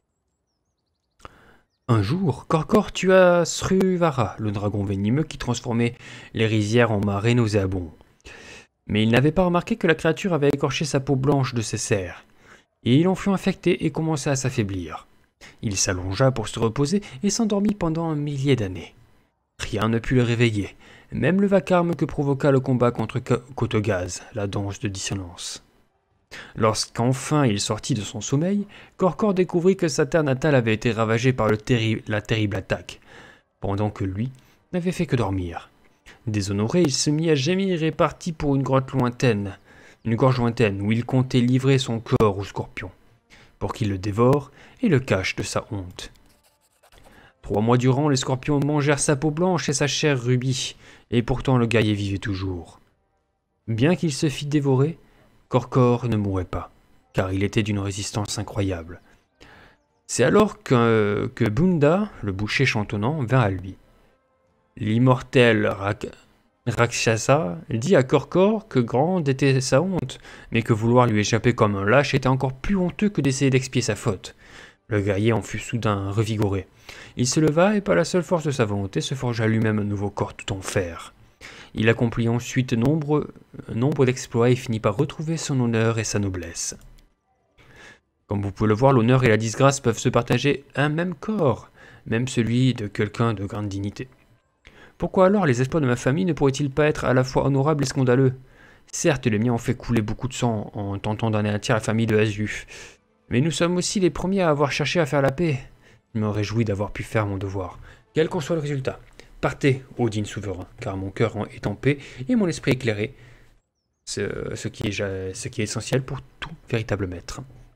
Un jour, Korkor tua Sruvara, le dragon venimeux qui transformait les rizières en marais nauséabonds. Mais il n'avait pas remarqué que la créature avait écorché sa peau blanche de ses serres. Et il en fut infecté et commença à s'affaiblir. Il s'allongea pour se reposer et s'endormit pendant un millier d'années. Rien ne put le réveiller, même le vacarme que provoqua le combat contre Kotogaz, la danse de dissonance. Lorsqu'enfin il sortit de son sommeil, Korkor découvrit que sa terre natale avait été ravagée par le terri la terrible attaque, pendant que lui n'avait fait que dormir. Déshonoré, il se mit à gémir et partit pour une grotte lointaine, une gorge lointaine où il comptait livrer son corps au scorpion, pour qu'il le dévore et le cache de sa honte. Trois mois durant, les scorpions mangèrent sa peau blanche et sa chair rubis, et pourtant le guerrier vivait toujours. Bien qu'il se fît dévorer, Korkor ne mourait pas, car il était d'une résistance incroyable. C'est alors que, que Bunda, le boucher chantonnant, vint à lui. L'immortel Rak Rakshasa dit à Korkor que grande était sa honte, mais que vouloir lui échapper comme un lâche était encore plus honteux que d'essayer d'expier sa faute. Le guerrier en fut soudain revigoré. Il se leva et par la seule force de sa volonté se forgea lui-même un nouveau corps tout en fer. Il accomplit ensuite nombre, nombre d'exploits et finit par retrouver son honneur et sa noblesse. Comme vous pouvez le voir, l'honneur et la disgrâce peuvent se partager un même corps, même celui de quelqu'un de grande dignité. Pourquoi alors les exploits de ma famille ne pourraient-ils pas être à la fois honorables et scandaleux? Certes, les miens ont fait couler beaucoup de sang en tentant d'anéantir la famille de Azuf, mais nous sommes aussi les premiers à avoir cherché à faire la paix. Je me réjouis d'avoir pu faire mon devoir, quel qu'en soit le résultat. Partez, Odin souverain, car mon cœur est en paix et mon esprit éclairé, ce, ce, qui est, ce qui est essentiel pour tout véritable maître.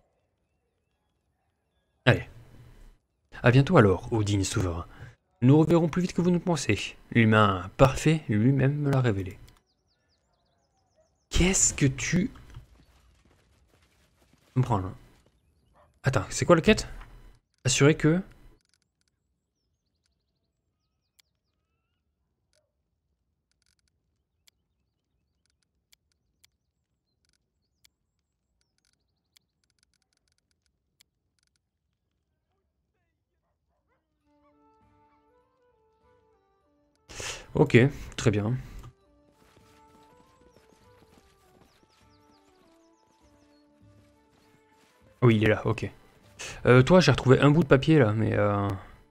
Allez. À bientôt alors, Odin souverain. Nous nous reverrons plus vite que vous ne pensez. L'humain parfait lui-même me l'a révélé. Qu'est-ce que tu... me prends là. Attends, c'est quoi la quête? Assurer que... Ok, très bien. Oui, il est là, ok. Euh, toi, j'ai retrouvé un bout de papier là, mais... Euh...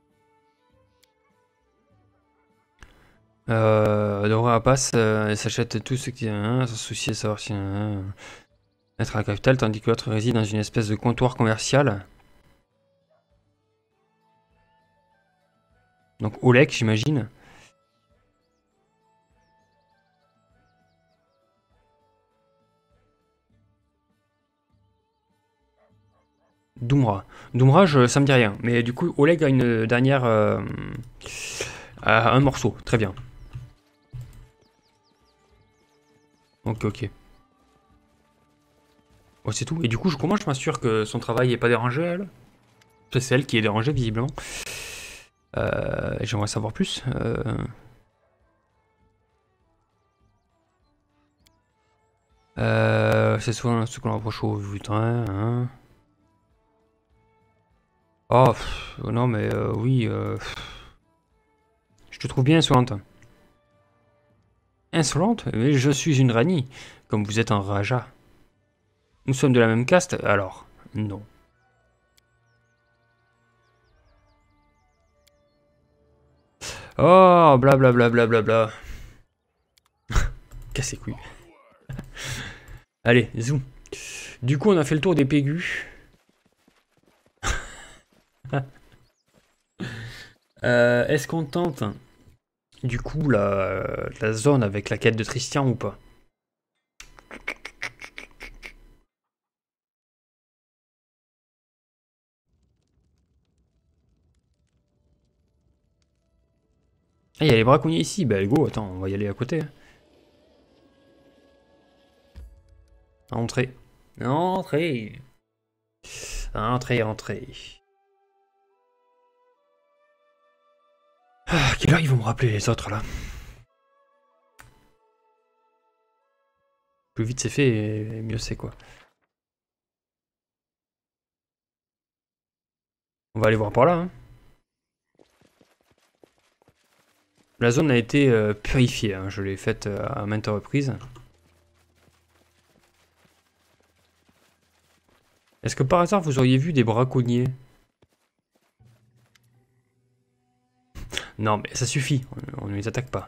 Euh, Dora Rapace euh, s'achète tout ce qui... Hein, sans soucier de savoir si... Hein, être à la capitale, tandis que l'autre réside dans une espèce de comptoir commercial. Donc Olek, j'imagine. Doomra. Doomra, je, ça me dit rien. Mais du coup, Oleg a une dernière... Euh, a un morceau. Très bien. Ok, ok. Oh, c'est tout. Et du coup, je, comment je m'assure que son travail n'est pas dérangé, elle? C'est elle qui est dérangée, visiblement. Euh, J'aimerais savoir plus. Euh... Euh, c'est souvent ce qu'on approche au vu de train, hein. Oh, pff, non, mais euh, oui. Euh, je te trouve bien insolente. Insolente? Mais je suis une Rani, comme vous êtes un Raja. Nous sommes de la même caste, alors non. Oh, blablabla. Bla, bla, bla, bla. Casse les couilles. Allez, zoom. Du coup, on a fait le tour des Pégus. euh, Est-ce qu'on tente, du coup, la, la zone avec la quête de Tristian ou pas? Ah, il y a les braconniers ici. Bah, go, attends, on va y aller à côté. Entrez. Entrez. Entrez, entrez. Ah, quelle heure ils vont me rappeler les autres là? Plus vite c'est fait, mieux c'est quoi. On va aller voir par là. Hein. La zone a été euh, purifiée, hein. Je l'ai faite euh, à maintes reprises. Est-ce que par hasard vous auriez vu des braconniers? Non mais ça suffit, on, on ne les attaque pas.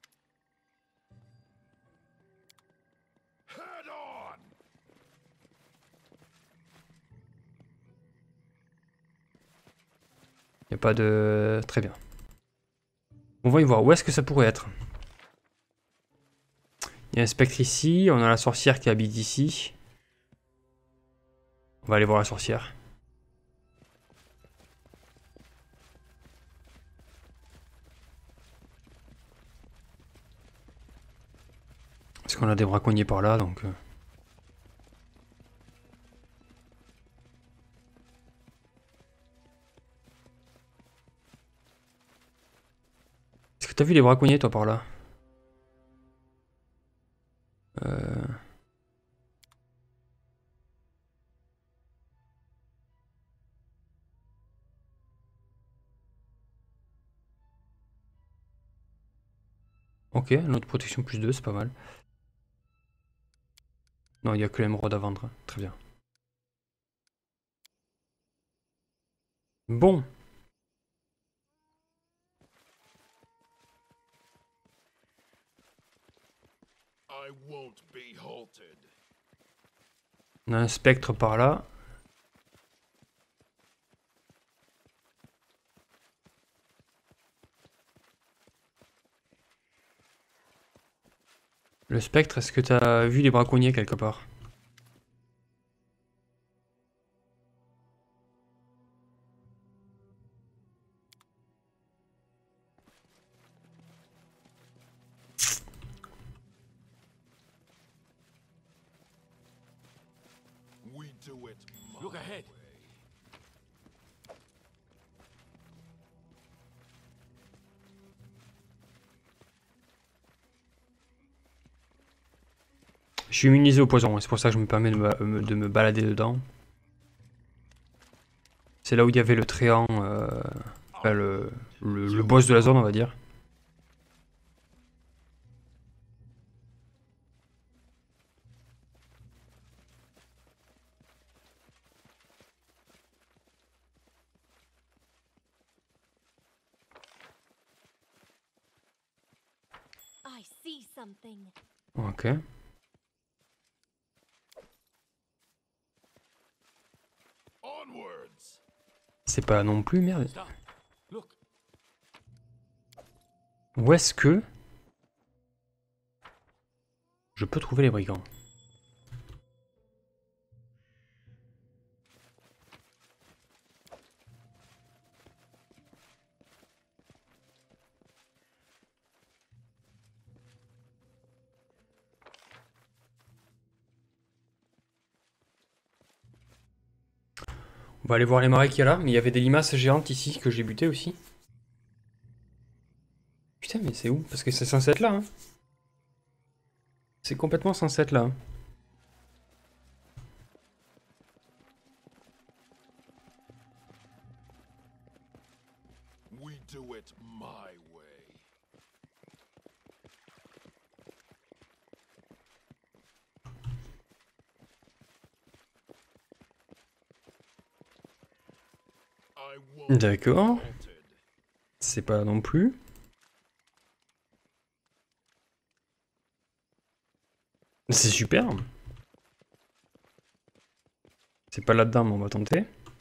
Il n'y a pas de... Très bien. On va y voir, où est-ce que ça pourrait être? Il y a un spectre ici, on a la sorcière qui habite ici. On va aller voir la sorcière. Parce qu'on a des braconniers par là, donc... Euh... Est-ce que t'as vu les braconniers, toi, par là? Euh... Ok, notre protection plus deux, c'est pas mal. Non, il n'y a que l'émeraude à vendre. Très bien. Bon. I won't be halted. On a un spectre par là. Le spectre, est-ce que t'as vu les braconniers quelque part? We do it. Look ahead. Je suis immunisé au poison, c'est pour ça que je me permets de me, de me balader dedans. C'est là où il y avait le tréant, euh, enfin le, le, le boss de la zone, on va dire. I see something. Ok. Onwards. C'est pas non plus, merde. Stop. Look. Où est-ce que je peux trouver les brigands? On va aller voir les marais qu'il y a là, mais il y avait des limaces géantes ici que j'ai butées aussi. Putain, mais c'est où? Parce que c'est censé être là, hein. C'est complètement censé être là, hein. We do it my way. I won't D'accord. be halted. C'est pas non plus. C'est super. C'est pas là-dedans, mais on va tenter.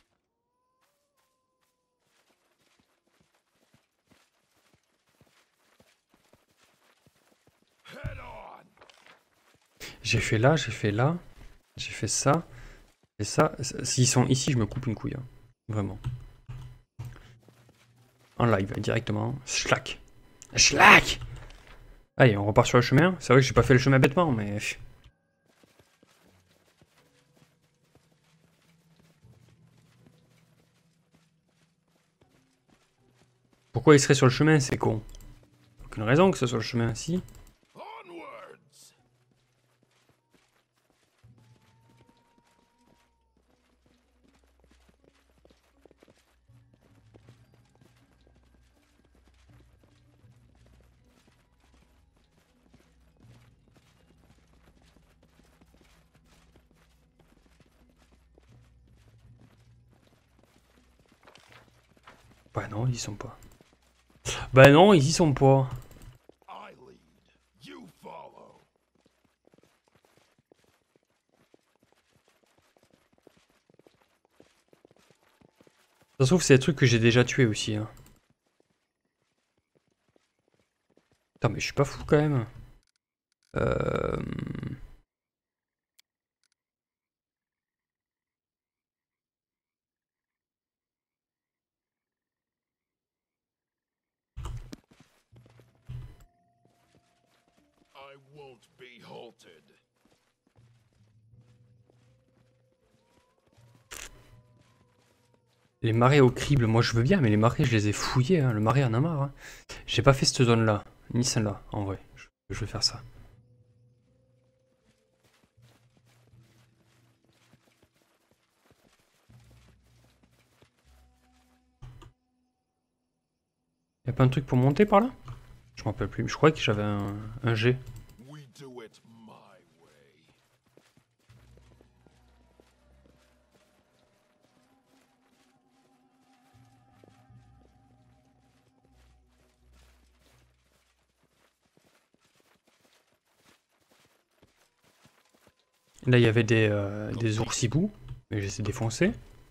Head on. J'ai fait là, j'ai fait là. J'ai fait ça. Et ça. S'ils sont ici, je me coupe une couille, hein. Vraiment. En live, directement. Schlack. Schlack. Allez, on repart sur le chemin. C'est vrai que j'ai pas fait le chemin bêtement, mais... Pourquoi il serait sur le chemin, c'est con. Aucune raison que ce soit le chemin, si. Onwards. Bah non, ils y sont pas. Bah non, ils y sont pas. I lead. You follow. Ça se trouve, c'est des trucs que j'ai déjà tués aussi, hein. Putain, mais je suis pas fou quand même. Euh... I won't be halted. Les marais au crible, moi je veux bien, mais les marais, je les ai fouillés, hein. Le marais en a marre, hein. J'ai pas fait cette zone-là, ni celle-là, en vrai. Je, je vais faire ça. Y'a pas un truc pour monter par là? Je m'en rappelle plus. Je crois que j'avais un, un G. We do it my way. Là, il y avait des, euh, des oursibous, mais je les ai défoncés.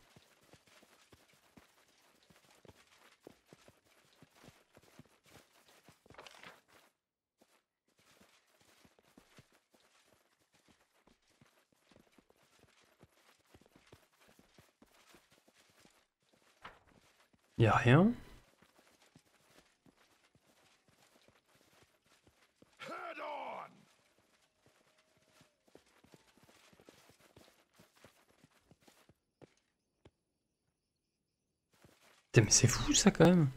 Il y a rien. Head on! Putain, mais c'est fou ça quand même.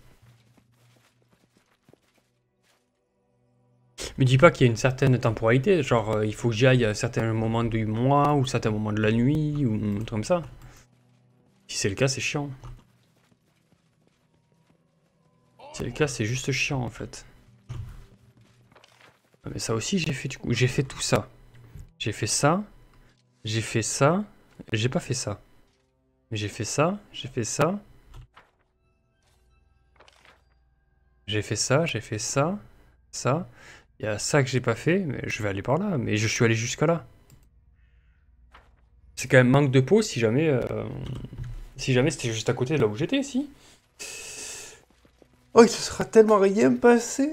Me dis pas qu'il y a une certaine temporalité, genre euh, il faut que j'y aille à certains moments du mois ou certains moments de la nuit ou un truc comme ça. Si c'est le cas, c'est chiant. Si c'est le cas, c'est juste chiant en fait. Ah, mais ça aussi j'ai fait du coup, j'ai fait tout ça. J'ai fait ça, j'ai fait ça, j'ai pas fait ça. Mais j'ai fait ça, j'ai fait ça. J'ai fait ça, j'ai fait ça, ça. Il y a ça que j'ai pas fait, mais je vais aller par là. Mais je suis allé jusqu'à là. C'est quand même manque de peau si jamais... euh, Si jamais c'était juste à côté de là où j'étais, si. Oh, il se sera tellement rien passé.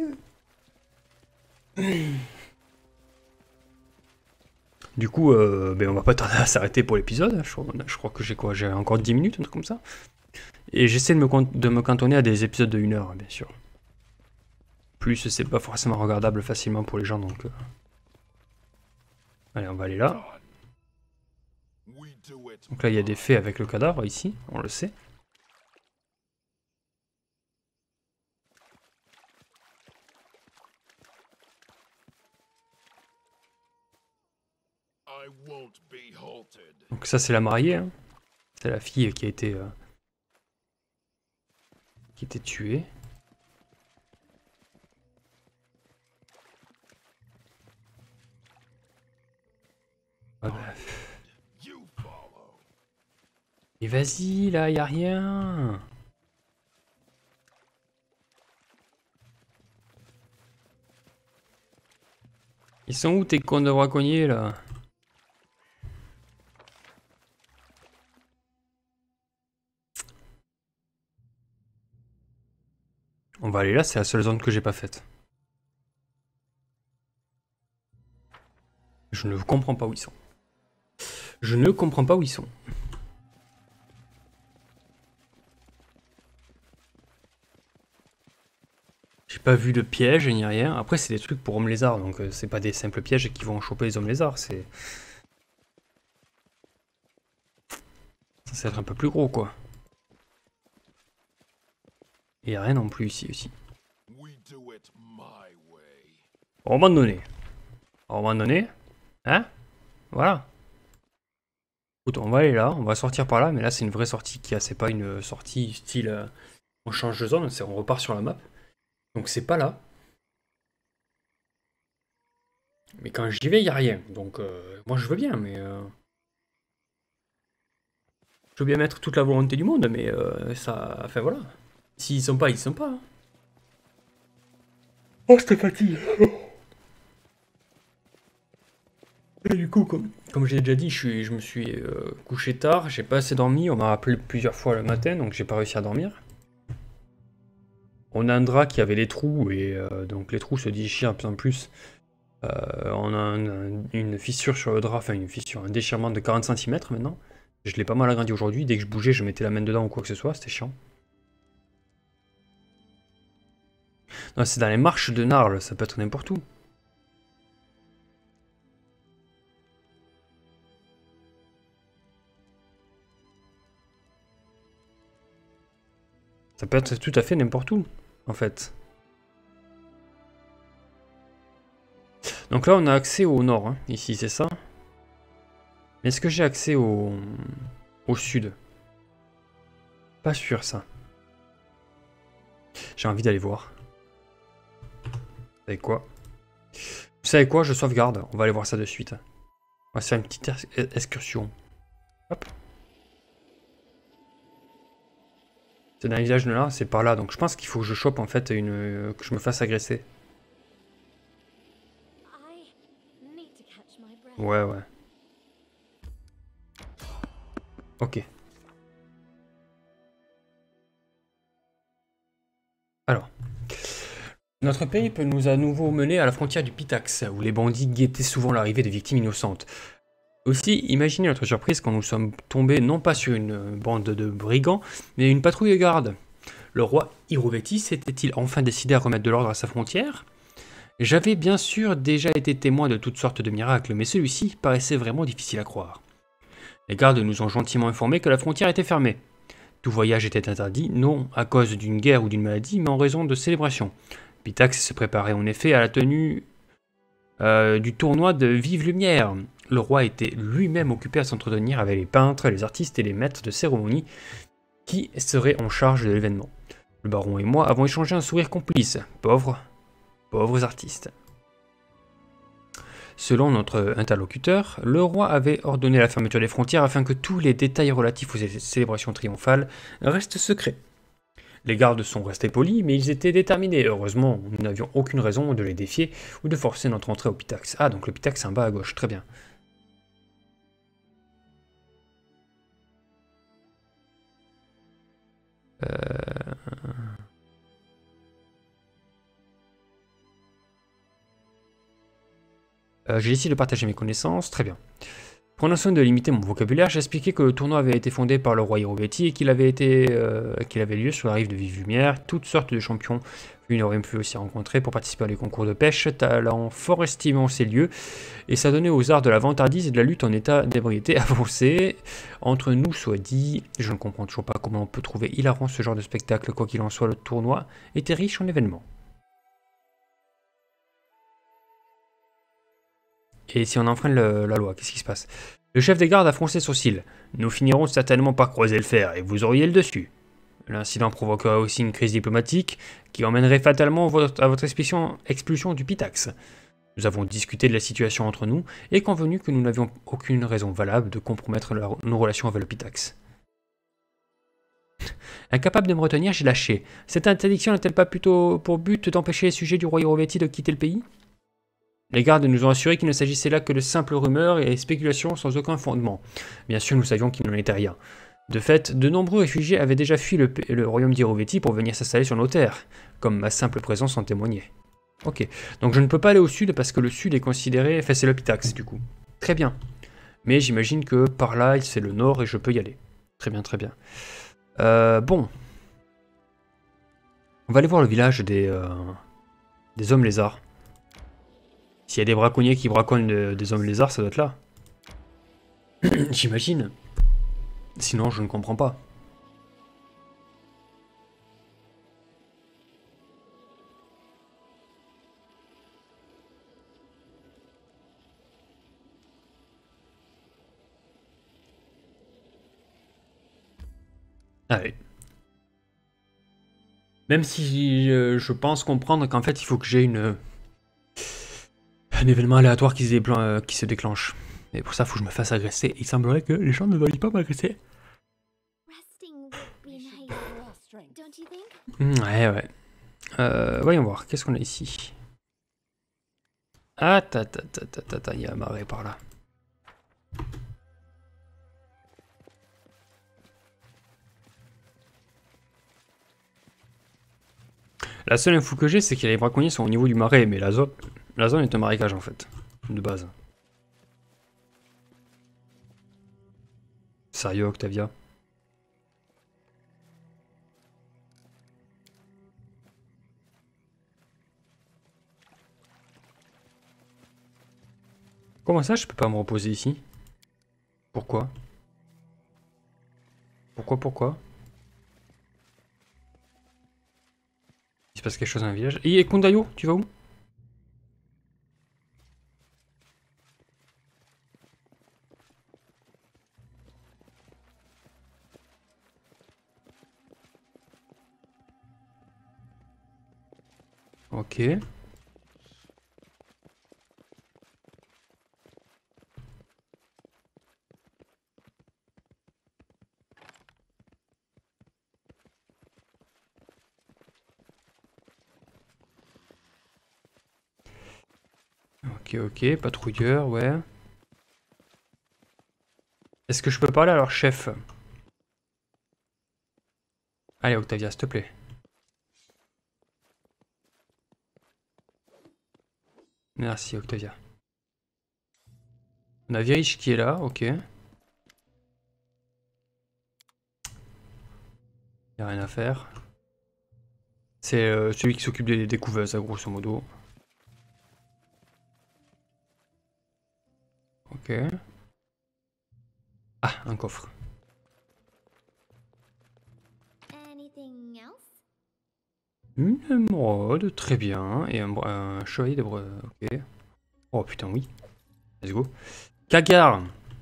Du coup, euh, ben on va pas tarder à s'arrêter pour l'épisode. Je, crois- je crois que j'ai quoi? J'ai encore dix minutes, un truc comme ça. Et j'essaie de me, con- de me cantonner à des épisodes de une heure, bien sûr. Plus, c'est pas forcément regardable facilement pour les gens, donc... euh. Allez, on va aller là. We do it. Donc là, il y a des faits avec le cadavre, ici, on le sait. I won't be halted. Donc ça, c'est la mariée, hein. C'est la fille qui a été... euh, qui a été tuée. Ah bah, You follow. et vas-y, là, y a rien. Ils sont où tes cons de braconniers, là? On va aller là, c'est la seule zone que j'ai pas faite. Je ne comprends pas où ils sont. Je ne comprends pas où ils sont. J'ai pas vu de piège ni rien. Après, c'est des trucs pour hommes lézards, donc euh, c'est pas des simples pièges qui vont choper les hommes lézards. C'est censé être un peu plus gros, quoi. Et y a rien non plus ici aussi. We do it my way. Au moment donné. Au moment donné. Hein? Voilà. Écoute, on va aller là, on va sortir par là, mais là c'est une vraie sortie qui a, c'est pas une sortie style euh, on change de zone, c'est on repart sur la map. Donc c'est pas là. Mais quand j'y vais, il y a rien. Donc euh, moi je veux bien, mais euh, je veux bien mettre toute la volonté du monde, mais euh, ça, enfin voilà. S'ils sont pas, ils sont pas. Hein. Oh, je te fatigue. Et du coup, comme, comme j'ai déjà dit, je, suis, je me suis euh, couché tard, j'ai pas assez dormi, on m'a rappelé plusieurs fois le matin, donc j'ai pas réussi à dormir. On a un drap qui avait des trous, et euh, donc les trous se déchirent de plus en plus. Euh, on a un- un- une fissure sur le drap, enfin une fissure, un déchirement de quarante centimètres maintenant. Je l'ai pas mal agrandi aujourd'hui, dès que je bougeais, je mettais la main dedans ou quoi que ce soit, c'était chiant. Non, c'est dans les marches de Narl, ça peut être n'importe où. Ça peut être tout à fait n'importe où, en fait. Donc là, on a accès au nord, hein, ici, c'est ça. Mais est-ce que j'ai accès au... au sud? Pas sûr, ça. J'ai envie d'aller voir. savez quoi? Vous savez quoi? Je sauvegarde. On va aller voir ça de suite. On va se faire une petite excursion. Hop. C'est dans les villages de là, c'est par là. Donc je pense qu'il faut que je chope en fait une... que je me fasse agresser. Ouais, ouais. Ok. Alors. Notre périple nous a à nouveau menés à la frontière du Pitax, où les bandits guettaient souvent l'arrivée de victimes innocentes. Aussi, imaginez notre surprise quand nous sommes tombés non pas sur une bande de brigands, mais une patrouille de garde. Le roi Hirovétis s'était-il enfin décidé à remettre de l'ordre à sa frontière? J'avais bien sûr déjà été témoin de toutes sortes de miracles, mais celui-ci paraissait vraiment difficile à croire. Les gardes nous ont gentiment informé que la frontière était fermée. Tout voyage était interdit, non à cause d'une guerre ou d'une maladie, mais en raison de célébrations. Pitax se préparait en effet à la tenue euh, du tournoi de Vive Lumière. Le roi était lui-même occupé à s'entretenir avec les peintres, les artistes et les maîtres de cérémonie qui seraient en charge de l'événement. Le baron et moi avons échangé un sourire complice. Pauvres, pauvres artistes. Selon notre interlocuteur, le roi avait ordonné la fermeture des frontières afin que tous les détails relatifs aux célébrations triomphales restent secrets. Les gardes sont restés polis, mais ils étaient déterminés. Heureusement, nous n'avions aucune raison de les défier ou de forcer notre entrée au Pitax. Ah, donc le Pitax c'est en bas à gauche, très bien. Euh... Euh, j'ai décidé de partager mes connaissances, très bien. Prenant soin de limiter mon vocabulaire, j'ai expliqué que le tournoi avait été fondé par le roi Hirovétis et qu'il avait, été, euh, qu'il avait lieu sur la rive de Vive Lumière. Toutes sortes de champions auraient pu aussi rencontrer pour participer à des concours de pêche, talent fort estimant ces lieux, et ça donnait aux arts de la vantardise et de la lutte en état d'ébriété avancée. Entre nous, soit dit, je ne comprends toujours pas comment on peut trouver hilarant ce genre de spectacle. Quoi qu'il en soit, le tournoi était riche en événements. Et si on enfreint le, la loi, qu'est-ce qui se passe? Le chef des gardes a froncé sourcils. Nous finirons certainement par croiser le fer, et vous auriez le dessus. L'incident provoquera aussi une crise diplomatique qui emmènerait fatalement votre, à votre expulsion, expulsion du Pitax. Nous avons discuté de la situation entre nous et convenu que nous n'avions aucune raison valable de compromettre la, nos relations avec le Pitax. Incapable de me retenir, j'ai lâché. Cette interdiction n'a-t-elle pas plutôt pour but d'empêcher les sujets du roi Hirovétis de quitter le pays? Les gardes nous ont assuré qu'il ne s'agissait là que de simples rumeurs et spéculations sans aucun fondement. Bien sûr, nous savions qu'il n'en était rien. De fait, de nombreux réfugiés avaient déjà fui le, le royaume d'Hirovétis pour venir s'installer sur nos terres, comme ma simple présence en témoignait. Ok, donc je ne peux pas aller au sud parce que le sud est considéré... Enfin, c'est le Pitax, du coup. Très bien. Mais j'imagine que par là, c'est le nord et je peux y aller. Très bien, très bien. Euh, bon. On va aller voir le village des, euh, des hommes lézards. S'il y a des braconniers qui braconnent de, des hommes lézards, ça doit être là. J'imagine. Sinon, je ne comprends pas. Ah oui. Même si euh, je pense comprendre qu'en fait, il faut que j'ai une... un événement aléatoire qui se, euh, qui se déclenche. Et pour ça, il faut que je me fasse agresser. Il semblerait que les gens ne veulent pas m'agresser. Ouais, ouais. Euh, voyons voir, qu'est-ce qu'on a ici? Ah, ta ta ta ta ta ta, il y a un marais par là. La seule info que j'ai, c'est que les braconniers sont au niveau du marais, mais la zone, la zone est un marécage en fait, de base. Sérieux, Octavia? Comment ça, je peux pas me reposer ici? Pourquoi? Pourquoi, pourquoi? Il se passe quelque chose dans un village. Et Kundayo, tu vas où? Ok. Ok, ok, patrouilleur, ouais. Est-ce que je peux parler à leur chef? Allez, Octavia, s'il te plaît. Merci, Octavia. On a Virich qui est là, ok. Y'a rien à faire. C'est euh, celui qui s'occupe des, des couveuses, grosso modo. Ok. Ah, un coffre. Anything else? Une émeraude, très bien. Et un, un chevalier de bre... Ok. Oh putain, oui. Let's go. Kagar.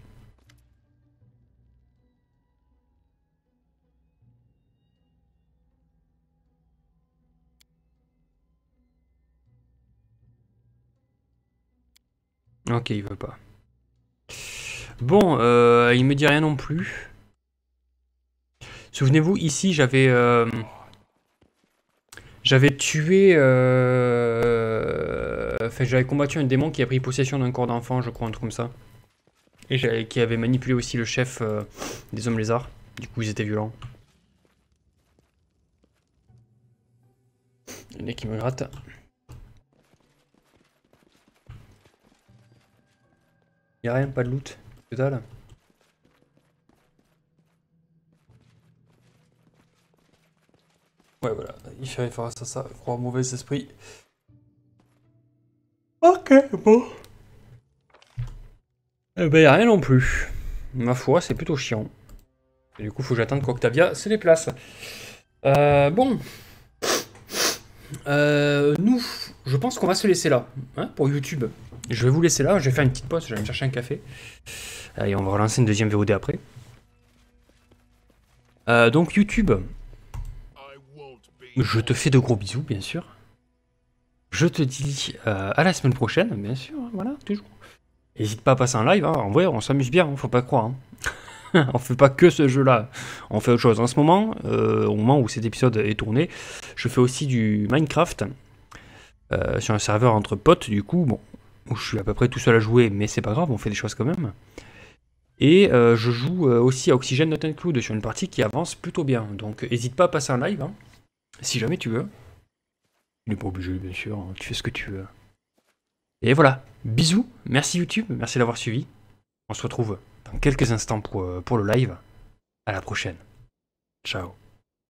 Ok, il veut pas. Bon, euh, il me dit rien non plus. Souvenez-vous, ici, j'avais... Euh, j'avais tué... Euh, enfin, j'avais combattu un démon qui a pris possession d'un corps d'enfant, je crois, un truc comme ça. Et qui avait manipulé aussi le chef euh, des hommes lézards. Du coup, ils étaient violents. Il y en a qui me gratte. Y'a rien, pas de loot. Que dalle. Ouais, voilà. Il fait référence à ça. Croire mauvais esprit. Ok, bon. Eh ben, y'a rien non plus. Ma foi, c'est plutôt chiant. Et du coup, faut que j'attende qu'Octavia se déplace. Euh, bon. Euh, nous, je pense qu'on va se laisser là, hein, pour YouTube. Je vais vous laisser là, je vais faire une petite pause, je vais me chercher un café. Et on va relancer une deuxième V O D après. Euh, donc YouTube, je te fais de gros bisous, bien sûr. Je te dis euh, à la semaine prochaine, bien sûr, voilà, toujours. N'hésite pas à passer en live, hein. En vrai, on s'amuse bien, hein, faut pas croire. Hein. On fait pas que ce jeu-là, on fait autre chose. En ce moment, euh, au moment où cet épisode est tourné, je fais aussi du Minecraft euh, sur un serveur entre potes, du coup, bon, où je suis à peu près tout seul à jouer, mais c'est pas grave, on fait des choses quand même. Et euh, je joue euh, aussi à Oxygen Not Include sur une partie qui avance plutôt bien. Donc n'hésite pas à passer en live, hein, si jamais tu veux. Il n'est pas obligé, bien sûr, hein, tu fais ce que tu veux. Et voilà, bisous, merci YouTube, merci d'avoir suivi. On se retrouve dans quelques instants pour, euh, pour le live. À la prochaine. Ciao.